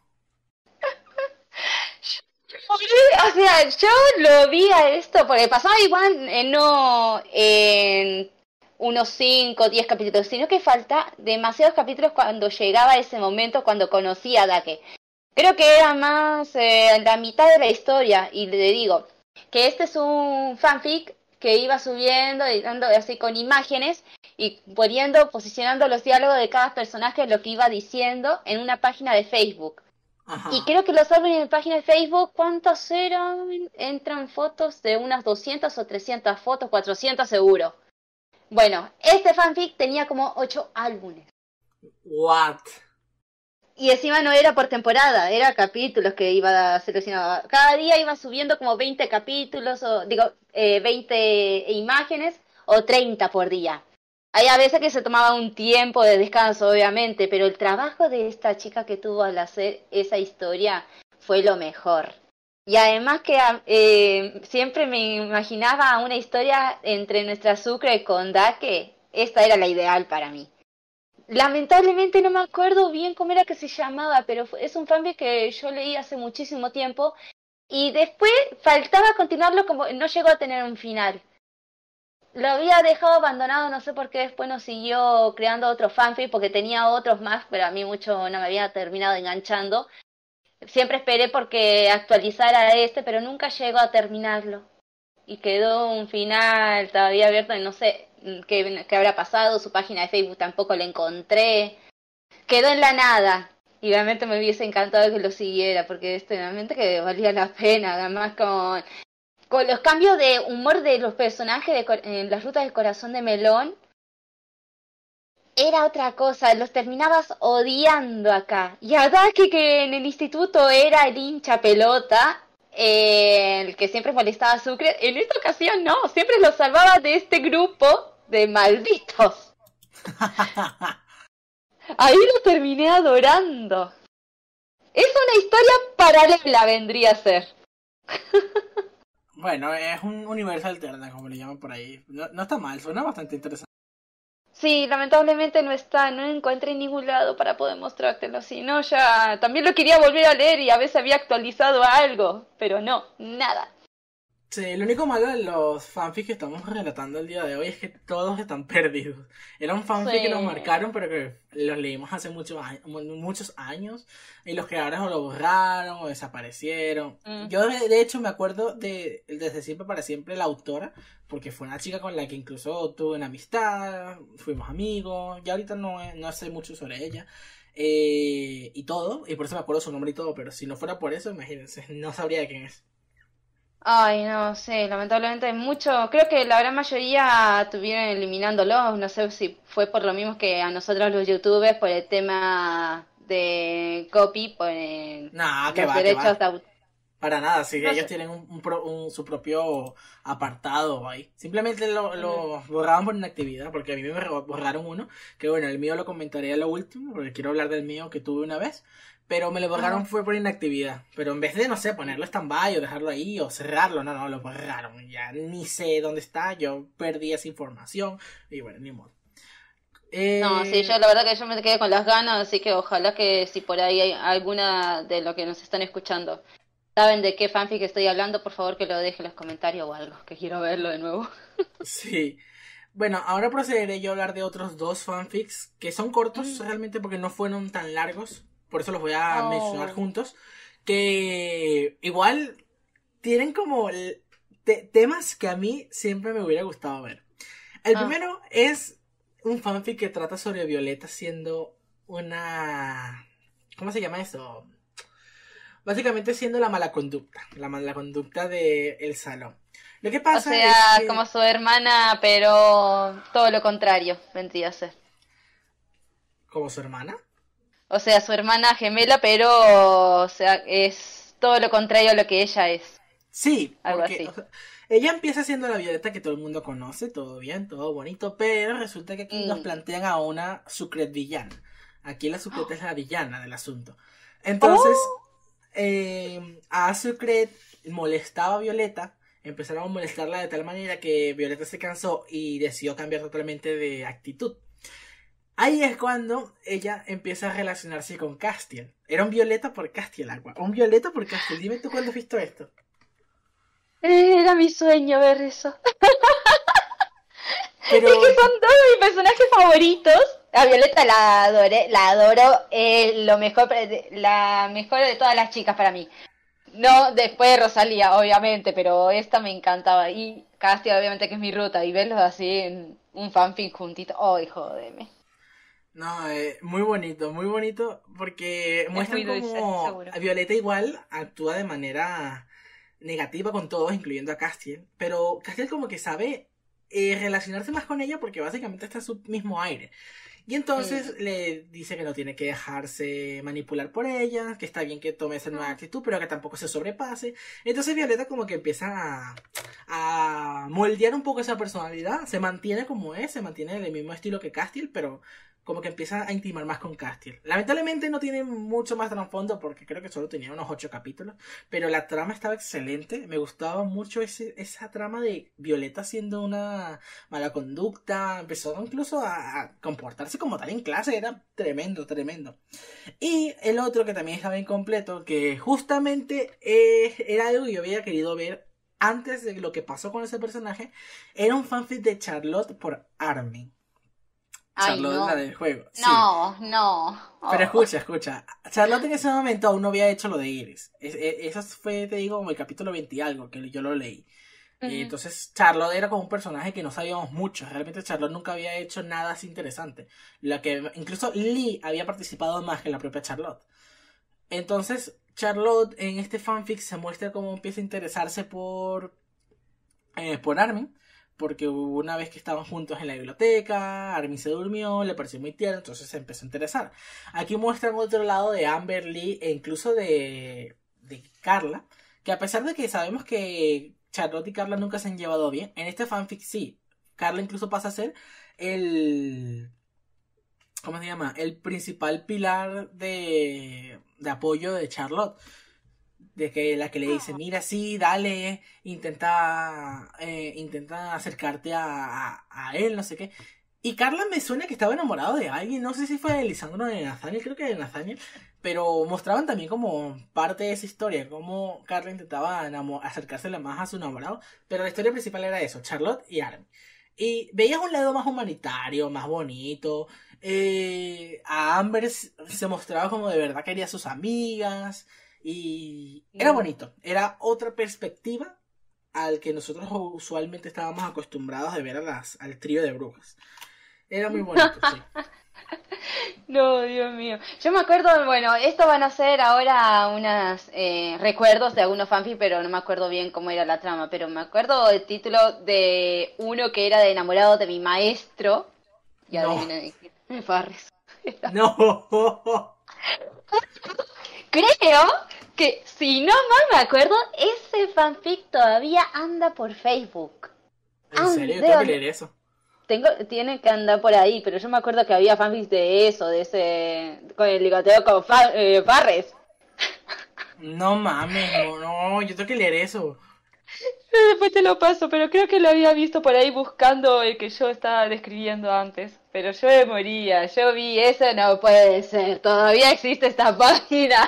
O sea, yo lo vi a esto, porque pasaba igual en no en unos cinco o diez capítulos, sino que falta demasiados capítulos cuando llegaba ese momento, cuando conocí a Dake. Creo que era más eh, la mitad de la historia, y le digo que este es un fanfic que iba subiendo y dando así con imágenes y poniendo, posicionando los diálogos de cada personaje, lo que iba diciendo en una página de Facebook. Ajá. Y creo que los álbumes en página de Facebook, ¿cuántas eran? Entran fotos de unas doscientas o trescientas fotos, cuatrocientas seguro. Bueno, este fanfic tenía como ocho álbumes. What? Y encima no era por temporada, era capítulos que iba seleccionando. Cada día iba subiendo como veinte capítulos, o digo, eh, veinte imágenes o treinta por día. Hay a veces que se tomaba un tiempo de descanso, obviamente, pero el trabajo de esta chica que tuvo al hacer esa historia fue lo mejor. Y además que eh, siempre me imaginaba una historia entre nuestra Sucre con Dake. Esta era la ideal para mí. Lamentablemente no me acuerdo bien cómo era que se llamaba, pero es un fanfic que yo leí hace muchísimo tiempo y después faltaba continuarlo, como no llegó a tener un final. Lo había dejado abandonado, no sé por qué después no siguió creando otro fanfic, porque tenía otros más, pero a mí mucho no me había terminado enganchando. Siempre esperé porque actualizara este, pero nunca llegó a terminarlo. Y quedó un final todavía abierto y no sé qué, qué habrá pasado. Su página de Facebook tampoco la encontré. Quedó en la nada. Y realmente me hubiese encantado que lo siguiera, porque este realmente que valía la pena. Además con, con los cambios de humor de los personajes de, en las rutas del corazón de Melón. Era otra cosa, los terminabas odiando acá. Y a Daki, que en el instituto era el hincha pelota, eh, el que siempre molestaba a Sucre, en esta ocasión no, siempre lo salvaba de este grupo de malditos. Ahí lo terminé adorando. Es una historia paralela, vendría a ser. Bueno, es un universo alterno, como le llaman por ahí. No, no está mal, suena bastante interesante. Sí, lamentablemente no está, no encontré en ningún lado para poder mostrártelo. Si no, ya también lo quería volver a leer y a veces había actualizado algo, pero no, nada. Sí, lo único malo de los fanfics que estamos relatando el día de hoy es que todos están perdidos. Era un fanfic que nos Sí. marcaron, pero que los leímos hace muchos años, muchos años y los creadores o lo borraron o desaparecieron. Mm. Yo de, de hecho me acuerdo de Desde Siempre para Siempre, la autora, porque fue una chica con la que incluso tuve una amistad, fuimos amigos, ya ahorita no, no sé mucho sobre ella. Eh, y todo, y por eso me acuerdo su nombre y todo, pero si no fuera por eso, imagínense, no sabría de quién es. Ay, no sé, lamentablemente mucho, creo que la gran mayoría tuvieron eliminándolos, no sé si fue por lo mismo que a nosotros los youtubers, por el tema de copy, por el- Nah, que los va, que derechos va. de autor. Para nada, sí que No ellos sé. tienen un, un pro- un- su propio apartado ahí. Simplemente lo, Mm. lo borraban por inactividad, porque a mí me ro- borraron uno, que bueno, el mío lo comentaré a lo último, porque quiero hablar del mío que tuve una vez, pero me lo borraron Ajá. fue por inactividad. Pero en vez de, no sé, ponerlo stand-by o dejarlo ahí o cerrarlo, no, no, lo borraron. Ya ni sé dónde está, yo perdí esa información y bueno, ni modo. No, sí, Eh, yo la verdad que yo me quedé con las ganas, así que ojalá que si por ahí hay alguna de los que nos están escuchando saben de qué fanfic estoy hablando, por favor que lo dejen en los comentarios o algo, que quiero verlo de nuevo. sí. Bueno, ahora procederé yo a hablar de otros dos fanfics que son cortos Mm. realmente porque no fueron tan largos, por eso los voy a mencionar Oh. juntos, que igual tienen como el- te- temas que a mí siempre me hubiera gustado ver. El Ah. primero es un fanfic que trata sobre Violeta siendo una... ¿Cómo se llama eso? Básicamente siendo la mala conducta, la mala conducta del salón. Lo que O pasa es sea, que... como su hermana, pero todo lo contrario, vendría a ser. ¿Como su hermana? O sea, su hermana gemela, pero o sea, es todo lo contrario a lo que ella es. Sí, Algo porque así. o sea, ella empieza siendo la Violeta que todo el mundo conoce, todo bien, todo bonito, pero resulta que aquí nos Mm. plantean a una Sucret villana. Aquí la Sucret es la villana del asunto. Entonces, Oh. eh, a Sucret molestaba a Violeta, empezaron a molestarla de tal manera que Violeta se cansó y decidió cambiar totalmente de actitud. Ahí es cuando ella empieza a relacionarse con Castiel. Era un Violeta por Castiel, agua. Un Violeta por Castiel. Dime tú cuándo has visto esto. Era mi sueño ver eso. Pero Es que son todos mis personajes favoritos. A Violeta la adoré, la adoro, es lo mejor, la mejor de todas las chicas para mí. No, después de Rosalía, obviamente, pero esta me encantaba. Y Casti, obviamente, que es mi ruta. Y verlos así en un fanfic juntito. ¡Ay, jodeme! No, eh, muy bonito, muy bonito, porque Es muestran muy dulce, como seguro. Violeta igual actúa de manera negativa con todos, incluyendo a Castiel, pero Castiel como que sabe eh, relacionarse más con ella porque básicamente está en su mismo aire. Y entonces Mm. le dice que no tiene que dejarse manipular por ella, que está bien que tome esa nueva actitud, pero que tampoco se sobrepase. Entonces Violeta como que empieza a, a moldear un poco esa personalidad, se mantiene como es, se mantiene en el mismo estilo que Castiel, pero como que empieza a intimar más con Castiel. Lamentablemente no tiene mucho más trasfondo porque creo que solo tenía unos ocho capítulos, pero la trama estaba excelente, me gustaba mucho ese, esa trama de Violeta siendo una mala conducta, empezó incluso a, a comportarse como tal en clase, era tremendo, tremendo. Y el otro que también estaba incompleto, que justamente eh, era algo que yo había querido ver antes de lo que pasó con ese personaje, era un fanfic de Charlotte por Armin. Ay, Charlotte, la no. del juego, sí. No, no. Pero Oh. escucha, escucha. Charlotte en ese momento aún no había hecho lo de Iris. Es- e- eso fue, te digo, como el capítulo veinte y algo, que yo lo leí. Eh, Ujú. Entonces, Charlotte era como un personaje que no sabíamos mucho. Realmente Charlotte nunca había hecho nada así interesante. La que incluso Lee había participado más que la propia Charlotte. Entonces, Charlotte en este fanfic se muestra como empieza a interesarse por, eh, por Armin. Porque una vez que estaban juntos en la biblioteca, Armin se durmió, le pareció muy tierno, entonces se empezó a interesar. Aquí muestran otro lado de Amber Lee e incluso de, de Carla, que a pesar de que sabemos que Charlotte y Carla nunca se han llevado bien, en este fanfic sí. Carla incluso pasa a ser el... ¿Cómo se llama? El principal pilar de, de apoyo de Charlotte. De que la que le dice, mira, sí, dale, intenta, eh, intenta acercarte a, a, a él, no sé qué. Y Carla me suena que estaba enamorado de alguien, no sé si fue de Lisandro o de Nathaniel, creo que de Nathaniel, pero mostraban también como parte de esa historia, cómo Carla intentaba enamo- acercársela más a su enamorado, pero la historia principal era eso, Charlotte y Armin. Y veías un lado más humanitario, más bonito, eh, a Amber s- se mostraba como de verdad quería a sus amigas, y era Mm. bonito, era otra perspectiva al que nosotros usualmente estábamos acostumbrados de ver a las, al trío de brujas. Era muy bonito, sí. No, Dios mío. Yo me acuerdo, bueno, esto van a ser ahora unos recuerdos de algunos fanfics, pero no me acuerdo bien cómo era la trama, pero me acuerdo el título de uno que era de enamorado de mi maestro, y No, adivina de quién, Farres. no. Creo que, si no mal me acuerdo, ese fanfic todavía anda por Facebook. En serio, yo tengo que Ande- leer eso. Tengo, tiene que andar por ahí, pero yo me acuerdo que había fanfics de eso, de ese, con el ligoteo con Fa- eh, Farres. No mames, no, no, yo tengo que leer eso. Después te lo paso, pero creo que lo había visto por ahí buscando el que yo estaba describiendo antes. Pero yo me moría, yo vi eso, no puede ser, todavía existe esta página.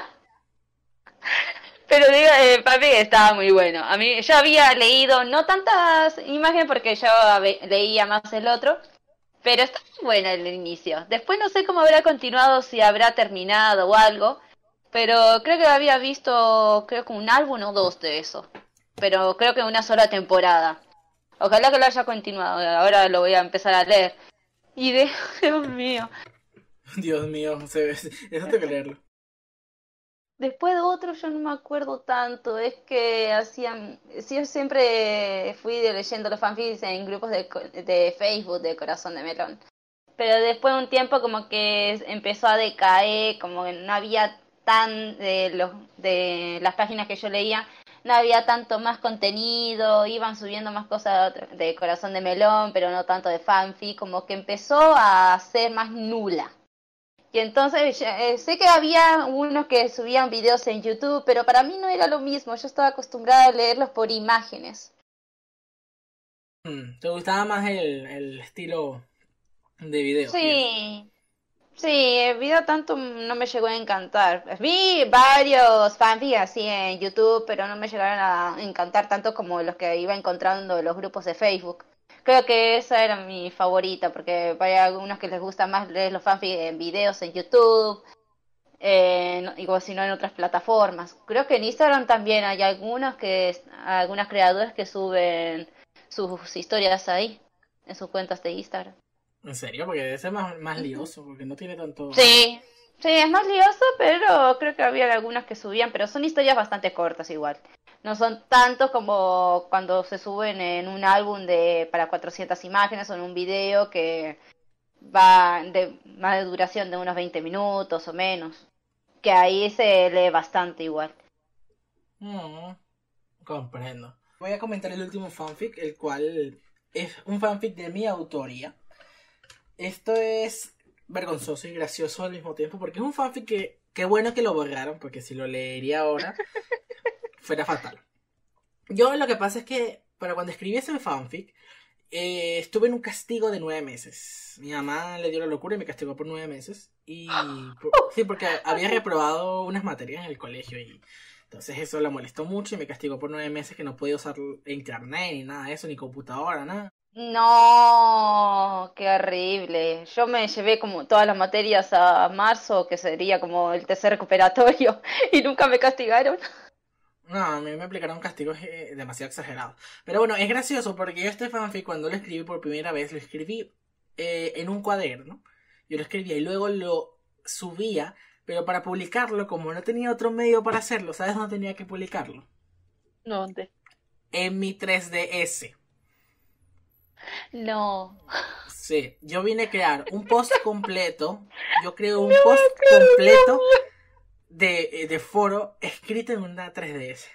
Pero digo, eh, papi, estaba muy bueno. A mí, yo había leído no tantas imágenes porque yo habe- leía más el otro, pero está muy bueno el inicio. Después no sé cómo habrá continuado, si habrá terminado o algo, pero creo que había visto, creo que un álbum o dos de eso. Pero creo que una sola temporada. Ojalá que lo haya continuado. Ahora lo voy a empezar a leer. Y de... Dios mío. Dios mío, se- eso tengo que leerlo. Después de otro yo no me acuerdo tanto. Es que hacían... Sí, yo siempre fui de leyendo los fanfics en grupos de, co- de Facebook de Corazón de Melón. Pero después de un tiempo como que empezó a decaer, como que no había tan de los de las páginas que yo leía, no había tanto más contenido, iban subiendo más cosas de, otro- de Corazón de Melón, pero no tanto de fanfic, como que empezó a ser más nula. Y entonces ya- eh, sé que había unos que subían videos en YouTube, pero para mí no era lo mismo, yo estaba acostumbrada a leerlos por imágenes. Mm, ¿te gustaba más el, el estilo de video y eso? Sí, sí, el video tanto no me llegó a encantar. Vi varios fanfics así en YouTube, pero no me llegaron a encantar tanto como los que iba encontrando en los grupos de Facebook. Creo que esa era mi favorita, porque hay algunos que les gusta más leer los fanfics en videos en YouTube, eh, no- igual si no en otras plataformas. Creo que en Instagram también hay algunos que, algunas creadoras que suben sus historias ahí, en sus cuentas de Instagram. ¿En serio? Porque debe ser más, más lioso, porque no tiene tanto... Sí, sí, es más lioso, pero creo que había algunas que subían, pero son historias bastante cortas igual. No son tantos como cuando se suben en un álbum de para cuatrocientas imágenes o en un video que va de más de duración de unos veinte minutos o menos. Que ahí se lee bastante igual. Mm, comprendo. Voy a comentar el último fanfic, el cual es un fanfic de mi autoría. Esto es vergonzoso y gracioso al mismo tiempo, porque es un fanfic que, qué bueno que lo borraron, porque si lo leería ahora, fuera fatal. Yo lo que pasa es que, para cuando escribí ese fanfic, eh, estuve en un castigo de nueve meses. Mi mamá le dio la locura y me castigó por nueve meses. Y por- sí, porque había reprobado unas materias en el colegio y entonces eso la molestó mucho y me castigó por nueve meses que no podía usar internet ni nada de eso, ni computadora, nada. No, qué horrible. Yo me llevé como todas las materias a marzo, que sería como el tercer recuperatorio, y nunca me castigaron. No, a mí me aplicaron castigos eh, demasiado exagerados. Pero bueno, es gracioso porque yo este fanfic cuando lo escribí por primera vez, lo escribí eh, en un cuaderno. Yo lo escribía y luego lo subía, pero para publicarlo, como no tenía otro medio para hacerlo, ¿sabes dónde tenía que publicarlo? ¿Dónde? En mi tres D S. No. Sí, yo vine a crear un post completo. Yo creo un No, post qué completo horrible. de, eh, de foro escrito en una tres D S.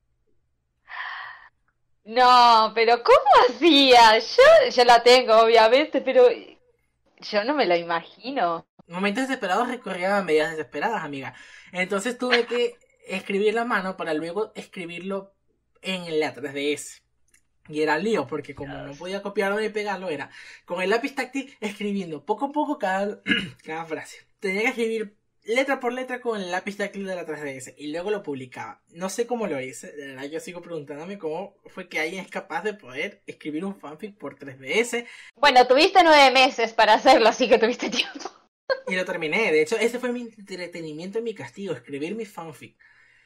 No, pero ¿cómo hacía? Yo, yo la tengo, obviamente, pero yo no me lo imagino. Momentos desesperados recorrían a medidas desesperadas, amiga. Entonces tuve que escribir la mano para luego escribirlo en la tres D S. Y era lío, porque como no podía copiarlo ni pegarlo, era con el lápiz táctil escribiendo poco a poco cada, cada frase. Tenía que escribir letra por letra con el lápiz táctil de la tres D S y luego lo publicaba. No sé cómo lo hice, de verdad yo sigo preguntándome cómo fue que alguien es capaz de poder escribir un fanfic por tres D S Bueno, tuviste nueve meses para hacerlo, así que tuviste tiempo. y lo terminé. De hecho, ese fue mi entretenimiento y mi castigo, escribir mi fanfic.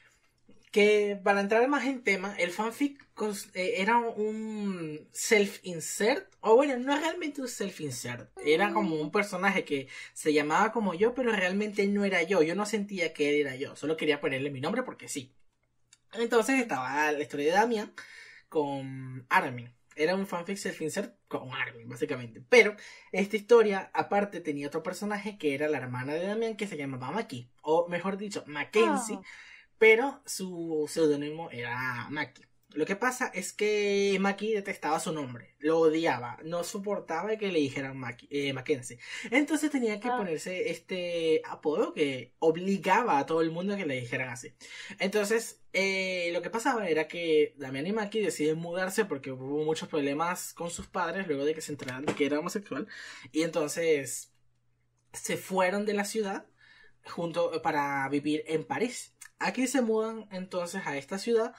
Que para entrar más en tema, el fanfic eh, era un self-insert, o bueno, no realmente un self-insert, era como un personaje que se llamaba como yo, pero realmente no era yo, yo no sentía que él era yo, solo quería ponerle mi nombre porque sí. Entonces estaba la historia de Damian con Armin. Era un fanfic self-insert con Armin, básicamente. Pero esta historia, aparte, tenía otro personaje que era la hermana de Damian que se llamaba Maki, o mejor dicho, Mackenzie. Oh. Pero su seudónimo era Maki. Lo que pasa es que Maki detestaba su nombre, lo odiaba, no soportaba que le dijeran Maki, eh, Mackenzie. Entonces tenía que Ah. ponerse este apodo que obligaba a todo el mundo a que le dijeran así. Entonces, eh, lo que pasaba era que Damian y Maki deciden mudarse porque hubo muchos problemas con sus padres luego de que se enteraran de que era homosexual. Y entonces se fueron de la ciudad junto para vivir en París. Aquí se mudan entonces a esta ciudad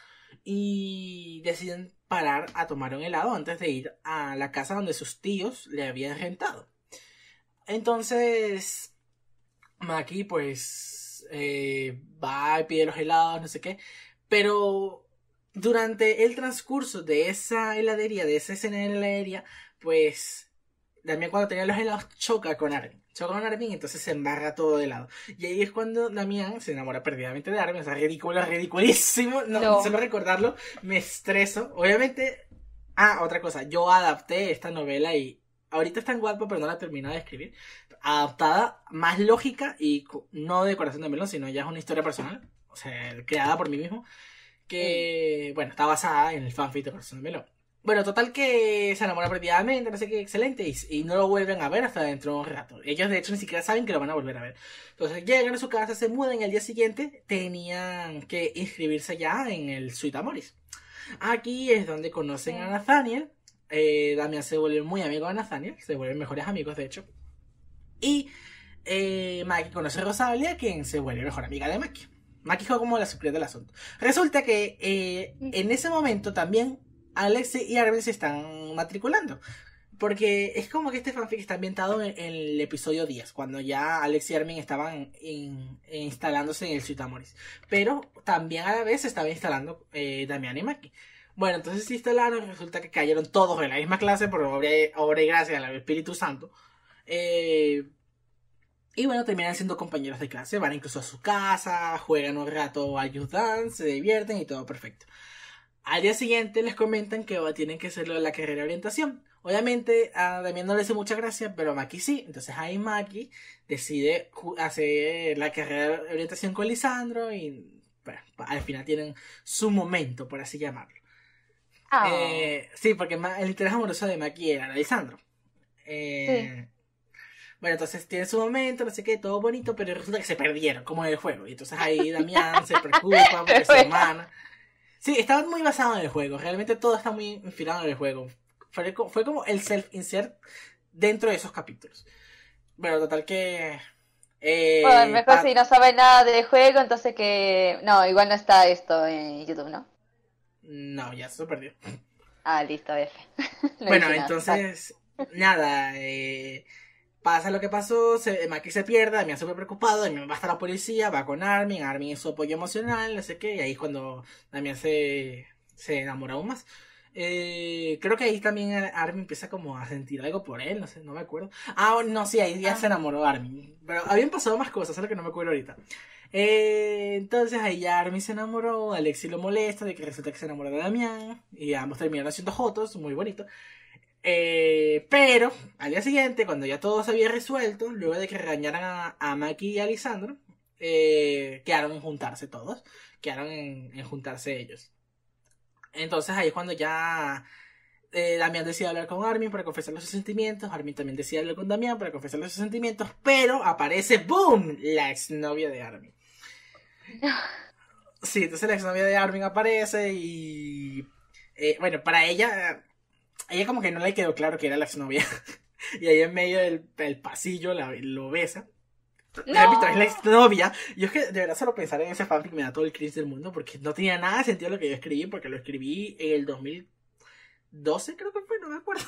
y deciden parar a tomar un helado antes de ir a la casa donde sus tíos le habían rentado. Entonces Maki pues eh, va y pide los helados, no sé qué, pero durante el transcurso de esa heladería, de esa escena en la heladería, pues Damián cuando tenía los helados choca con Armin. Choca con Armin y entonces se embarra todo de helado. Y ahí es cuando Damián se enamora perdidamente de Armin. O sea, ridículo, ridiculísimo. No, No. solo recordarlo me estreso. Obviamente, ah, otra cosa. Yo adapté esta novela y ahorita está en Wattpad, pero no la he terminado de escribir. Adaptada, más lógica y co- no de Corazón de Melón, sino ya es una historia personal. O sea, creada por mí mismo. Que, bueno, está basada en el fanfic de Corazón de Melón. Bueno, total que se enamora perdidamente, no sé qué, excelente, y, y no lo vuelven a ver hasta dentro de un rato. Ellos de hecho ni siquiera saben que lo van a volver a ver. Entonces llegan a su casa, se mudan y al día siguiente tenían que inscribirse ya en el Suite Amoris. Aquí es donde conocen a Nathaniel. Eh, Damian se vuelve muy amigo de Nathaniel, se vuelven mejores amigos de hecho. Y eh, Maki conoce a Rosalia, quien se vuelve mejor amiga de Maki. Maki fue como la suplida del asunto. Resulta que eh, en ese momento también Alex y Armin se están matriculando. Porque es como que este fanfic está ambientado en, en el episodio diez, cuando ya Alex y Armin estaban in, in, instalándose en el Suite Amoris. Pero también a la vez se estaba instalando eh, Damián y Maki. Bueno, entonces se instalaron y resulta que cayeron todos en la misma clase por obra, obra y gracia del Espíritu Santo. Eh, y bueno, terminan siendo compañeros de clase, van incluso a su casa, juegan un rato al Just Dance, se divierten y todo perfecto. Al día siguiente les comentan que va- tienen que hacerlo de la carrera de orientación. Obviamente a Damián no le hace mucha gracia, pero a Maki sí. Entonces ahí Maki decide ju- hacer la carrera de orientación con Lisandro y bueno, pa- al final tienen su momento, por así llamarlo. Ah, Eh, sí, porque ma- el interés amoroso de Maki era Lisandro. sí. Eh, bueno, entonces tiene su momento, no sé qué, todo bonito, pero resulta que se perdieron, como en el juego. Y entonces ahí Damián se preocupa porque su Bueno, hermana... Sí, estaba muy basado en el juego. Realmente todo está muy inspirado en el juego. Fue, co- fue como el self-insert dentro de esos capítulos. Bueno, total que... bueno, Eh, mejor si pa- no sabe nada del juego, entonces que... No, igual no está esto en YouTube, ¿no? no, ya se perdió. Ah, listo, F. No Bueno, dije nada. Ah. entonces... Nada, eh, pasa lo que pasó, se, Maki se pierde, Damián súper preocupado, Damián va hasta la policía, va con Armin, Armin es su apoyo emocional, no sé qué, y ahí es cuando Damián se, se enamora aún más. Eh, creo que ahí también Armin empieza como a sentir algo por él, no sé, no me acuerdo. Ah, no, sí, ahí ya se Ah. enamoró Armin, pero habían pasado más cosas, es lo que no me acuerdo ahorita. Eh, entonces ahí ya Armin se enamoró, Alexi lo molesta de que resulta que se enamoró de Damián, y ambos terminaron haciendo fotos, muy bonito. Eh, pero al día siguiente, cuando ya todo se había resuelto, luego de que regañaran a, a Maki y a Lisandro, eh, quedaron en juntarse todos. Quedaron en, en juntarse ellos. Entonces ahí es cuando ya eh, Damián decide hablar con Armin para confesarle sus sentimientos. Armin también decide hablar con Damián para confesarle sus sentimientos. Pero aparece, ¡boom!, la exnovia de Armin. No. Sí, entonces la exnovia de Armin aparece y... eh, bueno, para ella... Ella como que no le quedó claro que era la exnovia. Y ahí en medio del, del pasillo la, lo besa. Repito, es la No. exnovia. Y es que de verdad solo pensar en ese fanfic me da todo el cringe del mundo. Porque no tenía nada de sentido lo que yo escribí. Porque lo escribí en el dos mil doce, creo que fue, no me acuerdo.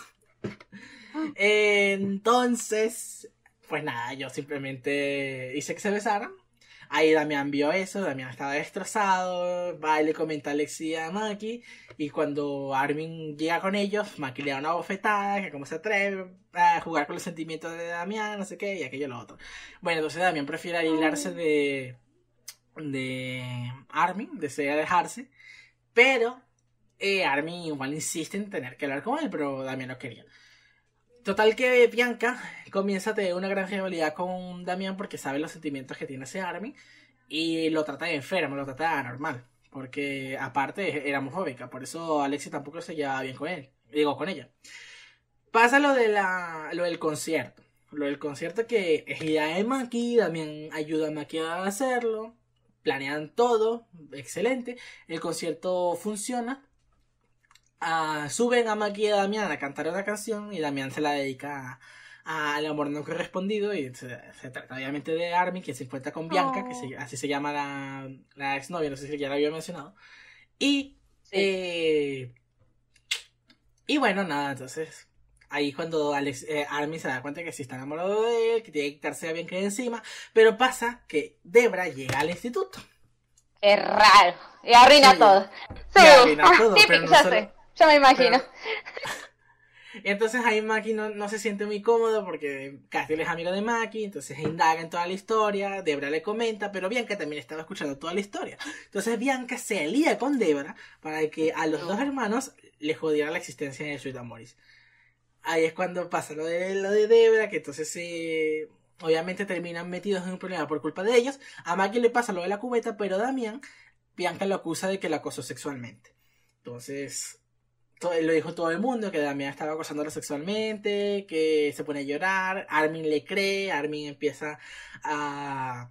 Eh, entonces, pues nada, yo simplemente hice que se besaran. Ahí Damián vio eso, Damián estaba destrozado, va y le comenta a Alexi a Maki, y cuando Armin llega con ellos, Maki le da una bofetada, que cómo se atreve a jugar con los sentimientos de Damián, no sé qué, y aquello lo otro. Bueno, entonces Damián prefiere aislarse de, de Armin, desea alejarse, pero eh, Armin igual insiste en tener que hablar con él, pero Damián no quería. Total que Bianca comienza a tener una gran rivalidad con Damián porque sabe los sentimientos que tiene ese Armin y lo trata de enfermo, lo trata de anormal. Porque aparte era homofóbica, por eso Alexi tampoco se llevaba bien con él, digo con ella. Pasa lo de la lo del concierto. Lo del concierto que es idea de Maki, Damián ayuda a Maki a hacerlo, planean todo, excelente. El concierto funciona. Ah, suben a Maki y a Damián a cantar una canción y Damián se la dedica a- al amor no correspondido y se, se trata obviamente de Armin, que se encuentra con Bianca, que Oh. se- así se llama la, la exnovia, no sé si ya la había mencionado. Y, Sí. eh, y bueno, nada, entonces ahí cuando Alex, eh, Armin se da cuenta que sí está enamorado de él, que tiene que quitarse a Bianca de encima, pero pasa que Debra llega al instituto. Es raro. Y arruina Sí, todo. Sí, y arruina ah, todo, pero típico, no ya solo... sé. Ya me imagino. Pero, y entonces ahí Maki no, no se siente muy cómodo porque Castiel es amigo de Maki, entonces indaga en toda la historia, Debra le comenta, pero Bianca también estaba escuchando toda la historia. Entonces Bianca se alía con Debra para que a los dos No. hermanos le jodiera la existencia de Sweet Amoris. Ahí es cuando pasa lo de, lo de Debra, que entonces eh, obviamente terminan metidos en un problema por culpa de ellos. A Maki le pasa lo de la cubeta, pero Damián, Bianca lo acusa de que la acosó sexualmente. Entonces todo- lo dijo todo el mundo, que Damián estaba acosándolo sexualmente, que se pone a llorar, Armin le cree, Armin empieza a,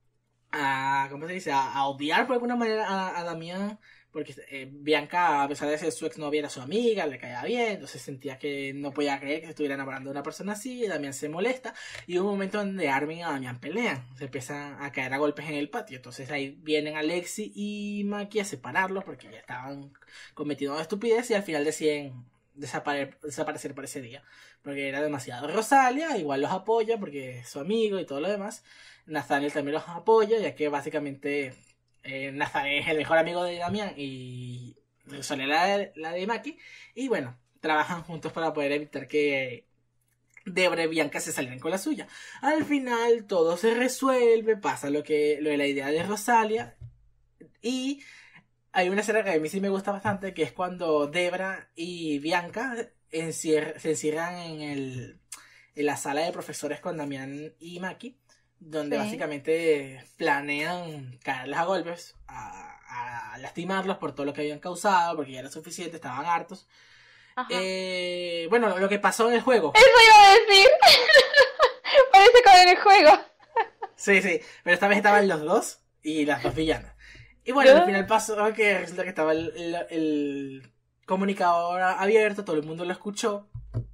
a ¿cómo se dice? A, a odiar por alguna manera a, a Damián, porque eh, Bianca, a pesar de ser su exnovia, era su amiga, le caía bien, entonces sentía que no podía creer que se estuviera enamorando de una persona así, y Damián se molesta, y hubo un momento donde Armin y Damián pelean, se empiezan a caer a golpes en el patio, entonces ahí vienen Alexi y Maki a separarlos, porque ya estaban cometiendo una estupidez, y al final deciden desapare- desaparecer por ese día, porque era demasiado. Rosalia igual los apoya, porque es su amigo y todo lo demás, Nathaniel también los apoya, ya que básicamente eh, Nathaniel es el mejor amigo de Damián y Rosalia la de, la de Maki. Y bueno, trabajan juntos para poder evitar que, Debra y Bianca se salieron con la suya. Al final todo se resuelve, pasa lo que lo de la idea de Rosalia y hay una escena que a mí sí me gusta bastante, que es cuando Debra y Bianca encier- se encierran en el en la sala de profesores con Damián y Maki, donde Sí. básicamente planean caerles a golpes, a, a lastimarlos por todo lo que habían causado, porque ya era suficiente, estaban hartos. Ajá. Eh, bueno, lo que pasó en el juego. Eso iba a decir. Parece como en el juego. Sí, sí, pero esta vez estaban los dos y las dos villanas. Y bueno, ¿Yo? al final pasó que resulta que estaba el, el, el comunicador abierto, todo el mundo lo escuchó.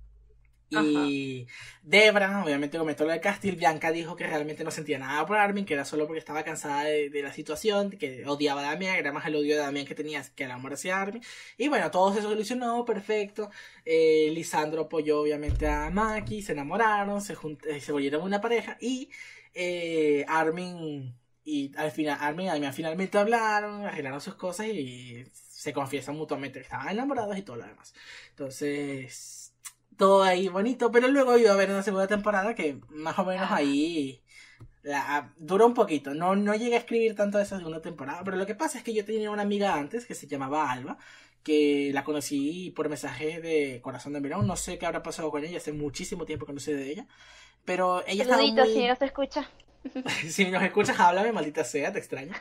Y Debra, obviamente, comentó lo de Castile. Bianca dijo que realmente no sentía nada por Armin, que era solo porque estaba cansada de, de la situación, que odiaba a Damián, era más el odio de Damián que tenía que el amor hacia Armin. Y bueno, todo se solucionó, perfecto. Eh, Lisandro apoyó obviamente a Maki, se enamoraron, se, junt- eh, se volvieron una pareja. Y eh, Armin y al final, Armin y Damián finalmente hablaron, arreglaron sus cosas y se confiesan mutuamente que estaban enamorados y todo lo demás. Entonces todo ahí bonito, pero luego iba a haber una segunda temporada que más o menos ahí la, duró un poquito. No, no llegué a escribir tanto de esa segunda temporada, pero lo que pasa es que yo tenía una amiga antes que se llamaba Alba, que la conocí por mensajes de Corazón de Verón. No sé qué habrá pasado con ella, hace muchísimo tiempo que no sé de ella, pero ella estaba Saluditos muy... si no se escucha. Si nos escuchas, háblame, maldita sea, te extraño.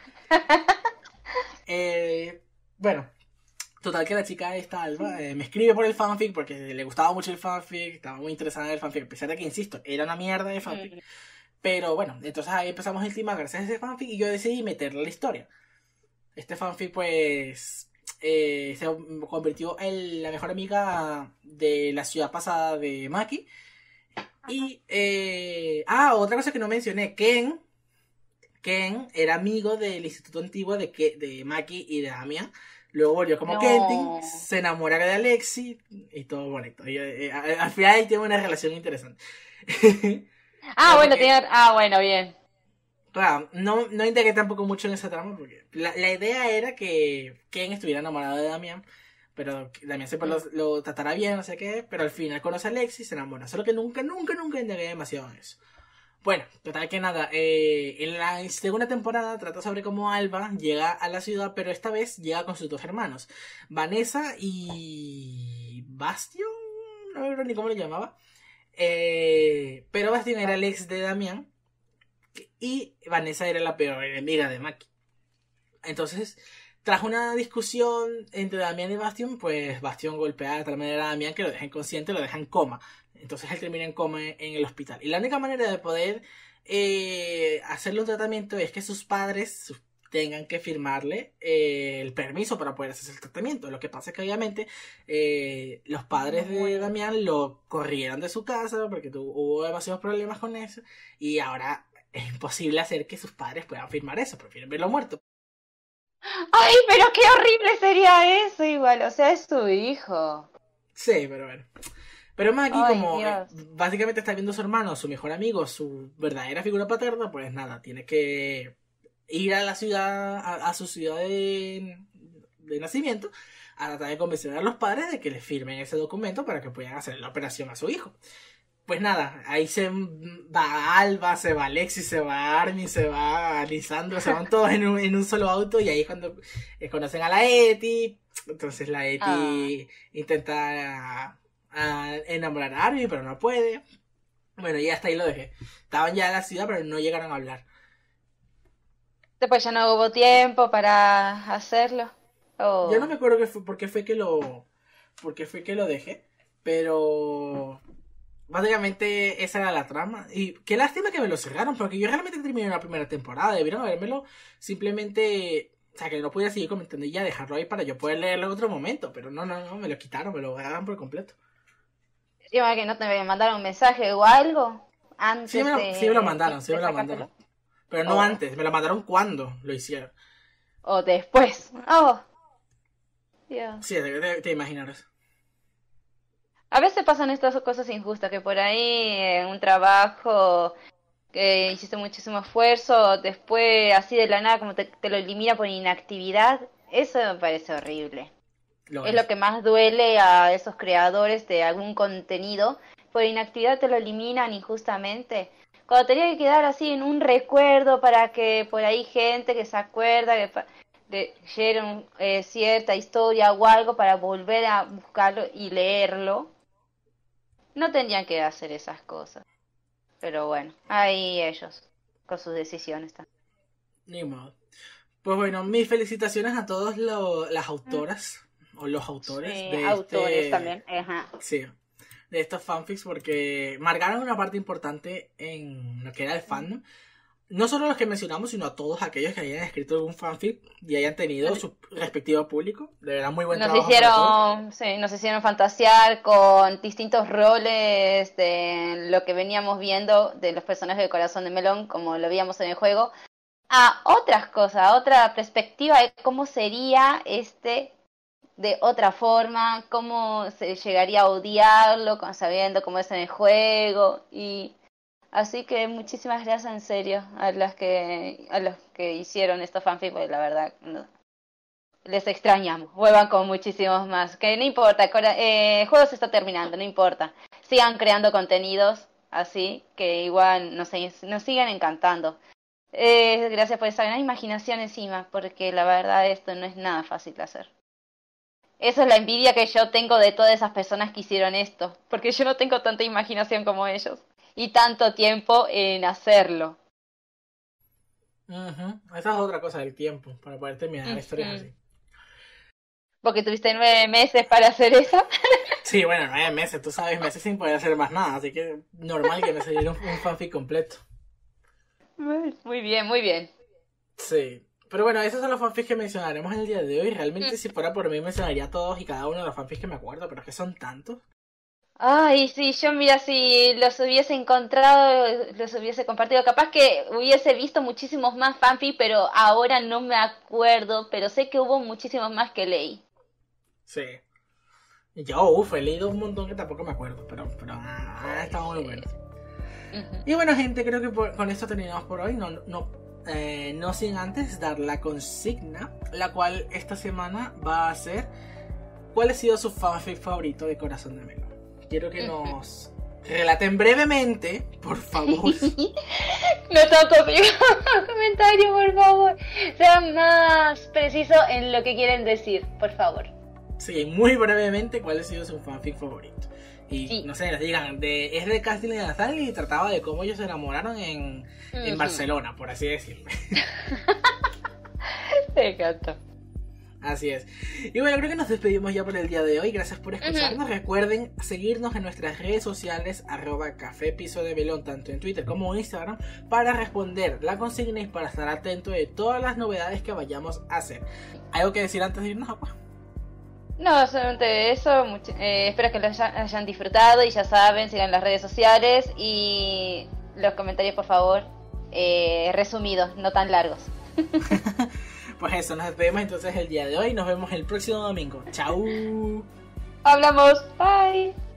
Eh, bueno, total que la chica esta, Alba, eh, me escribe por el fanfic porque le gustaba mucho el fanfic, estaba muy interesada en el fanfic, a pesar de que, insisto, era una mierda de fanfic. Mm. Pero bueno, entonces ahí empezamos el tema gracias a ese fanfic y yo decidí meterle la historia. Este fanfic pues eh, se convirtió en la mejor amiga de la ciudad pasada de Maki. Y, eh, ah, otra cosa que no mencioné, Ken, Ken era amigo del instituto antiguo de, Ke- de Maki y de Damian. Luego volvió como No. Kentin, se enamora de Alexi y todo bonito. Y, eh, al al final ahí tiene una relación interesante. Ah, Claro, bueno, porque- tenía... Ah, bueno, bien. Claro, no, no indagué tampoco mucho en esa trama porque la, la idea era que Ken estuviera enamorado de Damian, pero que Damian siempre lo, lo tratará bien, no sé qué, pero al final conoce a Alexis y se enamora. Solo que nunca, nunca, nunca indagué demasiado en eso. Bueno, total que nada, eh, en la segunda temporada trata sobre cómo Alba llega a la ciudad, pero esta vez llega con sus dos hermanos, Vanessa y Bastion, no me acuerdo ni cómo lo llamaba. Eh, pero Bastion era el ex de Damián y Vanessa era la peor enemiga de Maki. Entonces, tras una discusión entre Damián y Bastion, pues Bastion golpea de tal manera a Damián que lo deja inconsciente, lo deja en coma. Entonces él termina en coma en el hospital. Y la única manera de poder eh, hacerle un tratamiento es que sus padres sus- tengan que firmarle eh, el permiso para poder hacer el tratamiento. Lo que pasa es que obviamente eh, los padres de Bueno. Damián lo corrieron de su casa porque tu- hubo demasiados problemas con eso. Y ahora es imposible hacer que sus padres puedan firmar eso. Prefieren verlo muerto. Ay, pero qué horrible sería eso igual. O sea, es su hijo. Sí, pero bueno. Pero Maki, Ay, como eh, Dios. básicamente está viendo a su hermano, su mejor amigo, su verdadera figura paterna, pues nada, tiene que ir a la ciudad, a, a su ciudad de, de nacimiento, a tratar de convencer a los padres de que le firmen ese documento para que puedan hacer la operación a su hijo. Pues nada, ahí se va Alba, se va Alexis, se va Armin, se va Lisandro, se van todos en un, en un solo auto y ahí es cuando eh, conocen a la Eti. Entonces la Eti intenta a enamorar a Armin, pero no puede. Bueno, y hasta ahí lo dejé. Estaban ya en la ciudad, pero no llegaron a hablar. Después ya no hubo tiempo para hacerlo. Oh. Yo no me acuerdo qué fue, por qué fue que lo. Por qué fue que lo dejé. Pero. Básicamente esa era la trama. Y qué lástima que me lo cerraron, porque yo realmente terminé la primera temporada. Debieron habérmelo simplemente. O sea, que no podía seguir comentando y ya dejarlo ahí para yo poder leerlo en otro momento. Pero no, no, no, me lo quitaron, me lo agarraron por completo. Encima que no te mandaron un mensaje o algo antes Sí me lo, de, sí me lo mandaron, sí de me lo sacártelo. mandaron. Pero no Oh. antes, me lo mandaron cuando lo hicieron. O después. Oh. Dios. Sí, te, te, te imaginas. A veces pasan estas cosas injustas, que por ahí en un trabajo que hiciste muchísimo esfuerzo, después así de la nada como te, te lo elimina por inactividad, eso me parece horrible. Lo Es es. lo que más duele a esos creadores de algún contenido, por inactividad te lo eliminan injustamente. Cuando tenía que quedar así en un recuerdo para que por ahí gente que se acuerda que leyeron eh, cierta historia o algo para volver a buscarlo y leerlo, no tendrían que hacer esas cosas. Pero bueno, ahí ellos, con sus decisiones también. Ni modo. Pues bueno, mis felicitaciones a todas las autoras mm. o los autores sí, de autores este... también. Ajá. Sí, de estos fanfics porque marcaron una parte importante en lo que era el fandom. No solo los que mencionamos, sino a todos aquellos que hayan escrito algún fanfic y hayan tenido su respectivo público. De verdad, muy buen nos trabajo. Hicieron, sí, nos hicieron fantasear con distintos roles de lo que veníamos viendo de los personajes de Corazón de Melón, como lo veíamos en el juego, a otras cosas, a otra perspectiva de cómo sería este de otra forma, cómo se llegaría a odiarlo, sabiendo cómo es en el juego. Y así que muchísimas gracias en serio a los que a los que hicieron estos fanfics, porque la verdad no, les extrañamos. Vuelvan con muchísimos más, que no importa, eh, el juego se está terminando, no importa, sigan creando contenidos así que igual nos, nos sigan encantando. Eh, gracias por esa gran imaginación encima, porque la verdad esto no es nada fácil de hacer. Esa es la envidia que yo tengo de todas esas personas que hicieron esto, porque yo no tengo tanta imaginación como ellos y tanto tiempo en hacerlo. Uh-huh. Esa es otra cosa del tiempo, para poder terminar uh-huh. historias así. Porque tuviste nueve meses para hacer eso. Sí, bueno, nueve meses, tú sabes, meses sin poder hacer más nada, así que normal que me saliera un, un fanfic completo. Muy bien, muy bien. Sí. Pero bueno, esos son los fanfics que mencionaremos en el día de hoy. Realmente, mm. si fuera por mí, mencionaría todos y cada uno de los fanfics que me acuerdo, pero es que son tantos. Ay, sí, yo mira, si los hubiese encontrado, los hubiese compartido. Capaz que hubiese visto muchísimos más fanfics, pero ahora no me acuerdo. Pero sé que hubo muchísimos más que leí. Sí. Y yo, uff, he leído un montón que tampoco me acuerdo, pero, pero ah, está muy bueno. Uh-huh. Y bueno, gente, creo que por, con esto terminamos por hoy. No, no Eh, no sin antes dar la consigna, la cual esta semana va a ser ¿cuál ha sido su fanfic favorito de Corazón de Melón? Quiero que nos relaten brevemente, por favor. No tanto comentario, por favor. Sean más precisos en lo que quieren decir, por favor. Sí, muy brevemente, ¿cuál ha sido su fanfic favorito? Y sí. no sé, nos digan, de, es de Casting de Nazal y trataba de cómo ellos se enamoraron en, uh-huh. en Barcelona, por así decirlo. Me encanta. Así es. Y bueno, creo que nos despedimos ya por el día de hoy. Gracias por escucharnos. Uh-huh. Recuerden seguirnos en nuestras redes sociales, arroba Café Piso de Melón, tanto en Twitter como en Instagram, para responder la consigna y para estar atento de todas las novedades que vayamos a hacer. ¿Algo que decir antes de irnos, Agua? No, solamente eso, mucho, eh, espero que lo hayan, hayan disfrutado y ya saben, sigan las redes sociales y los comentarios por favor, eh, resumidos, no tan largos. Pues eso, nos despedimos entonces el día de hoy, nos vemos el próximo domingo, chau. Hablamos, bye.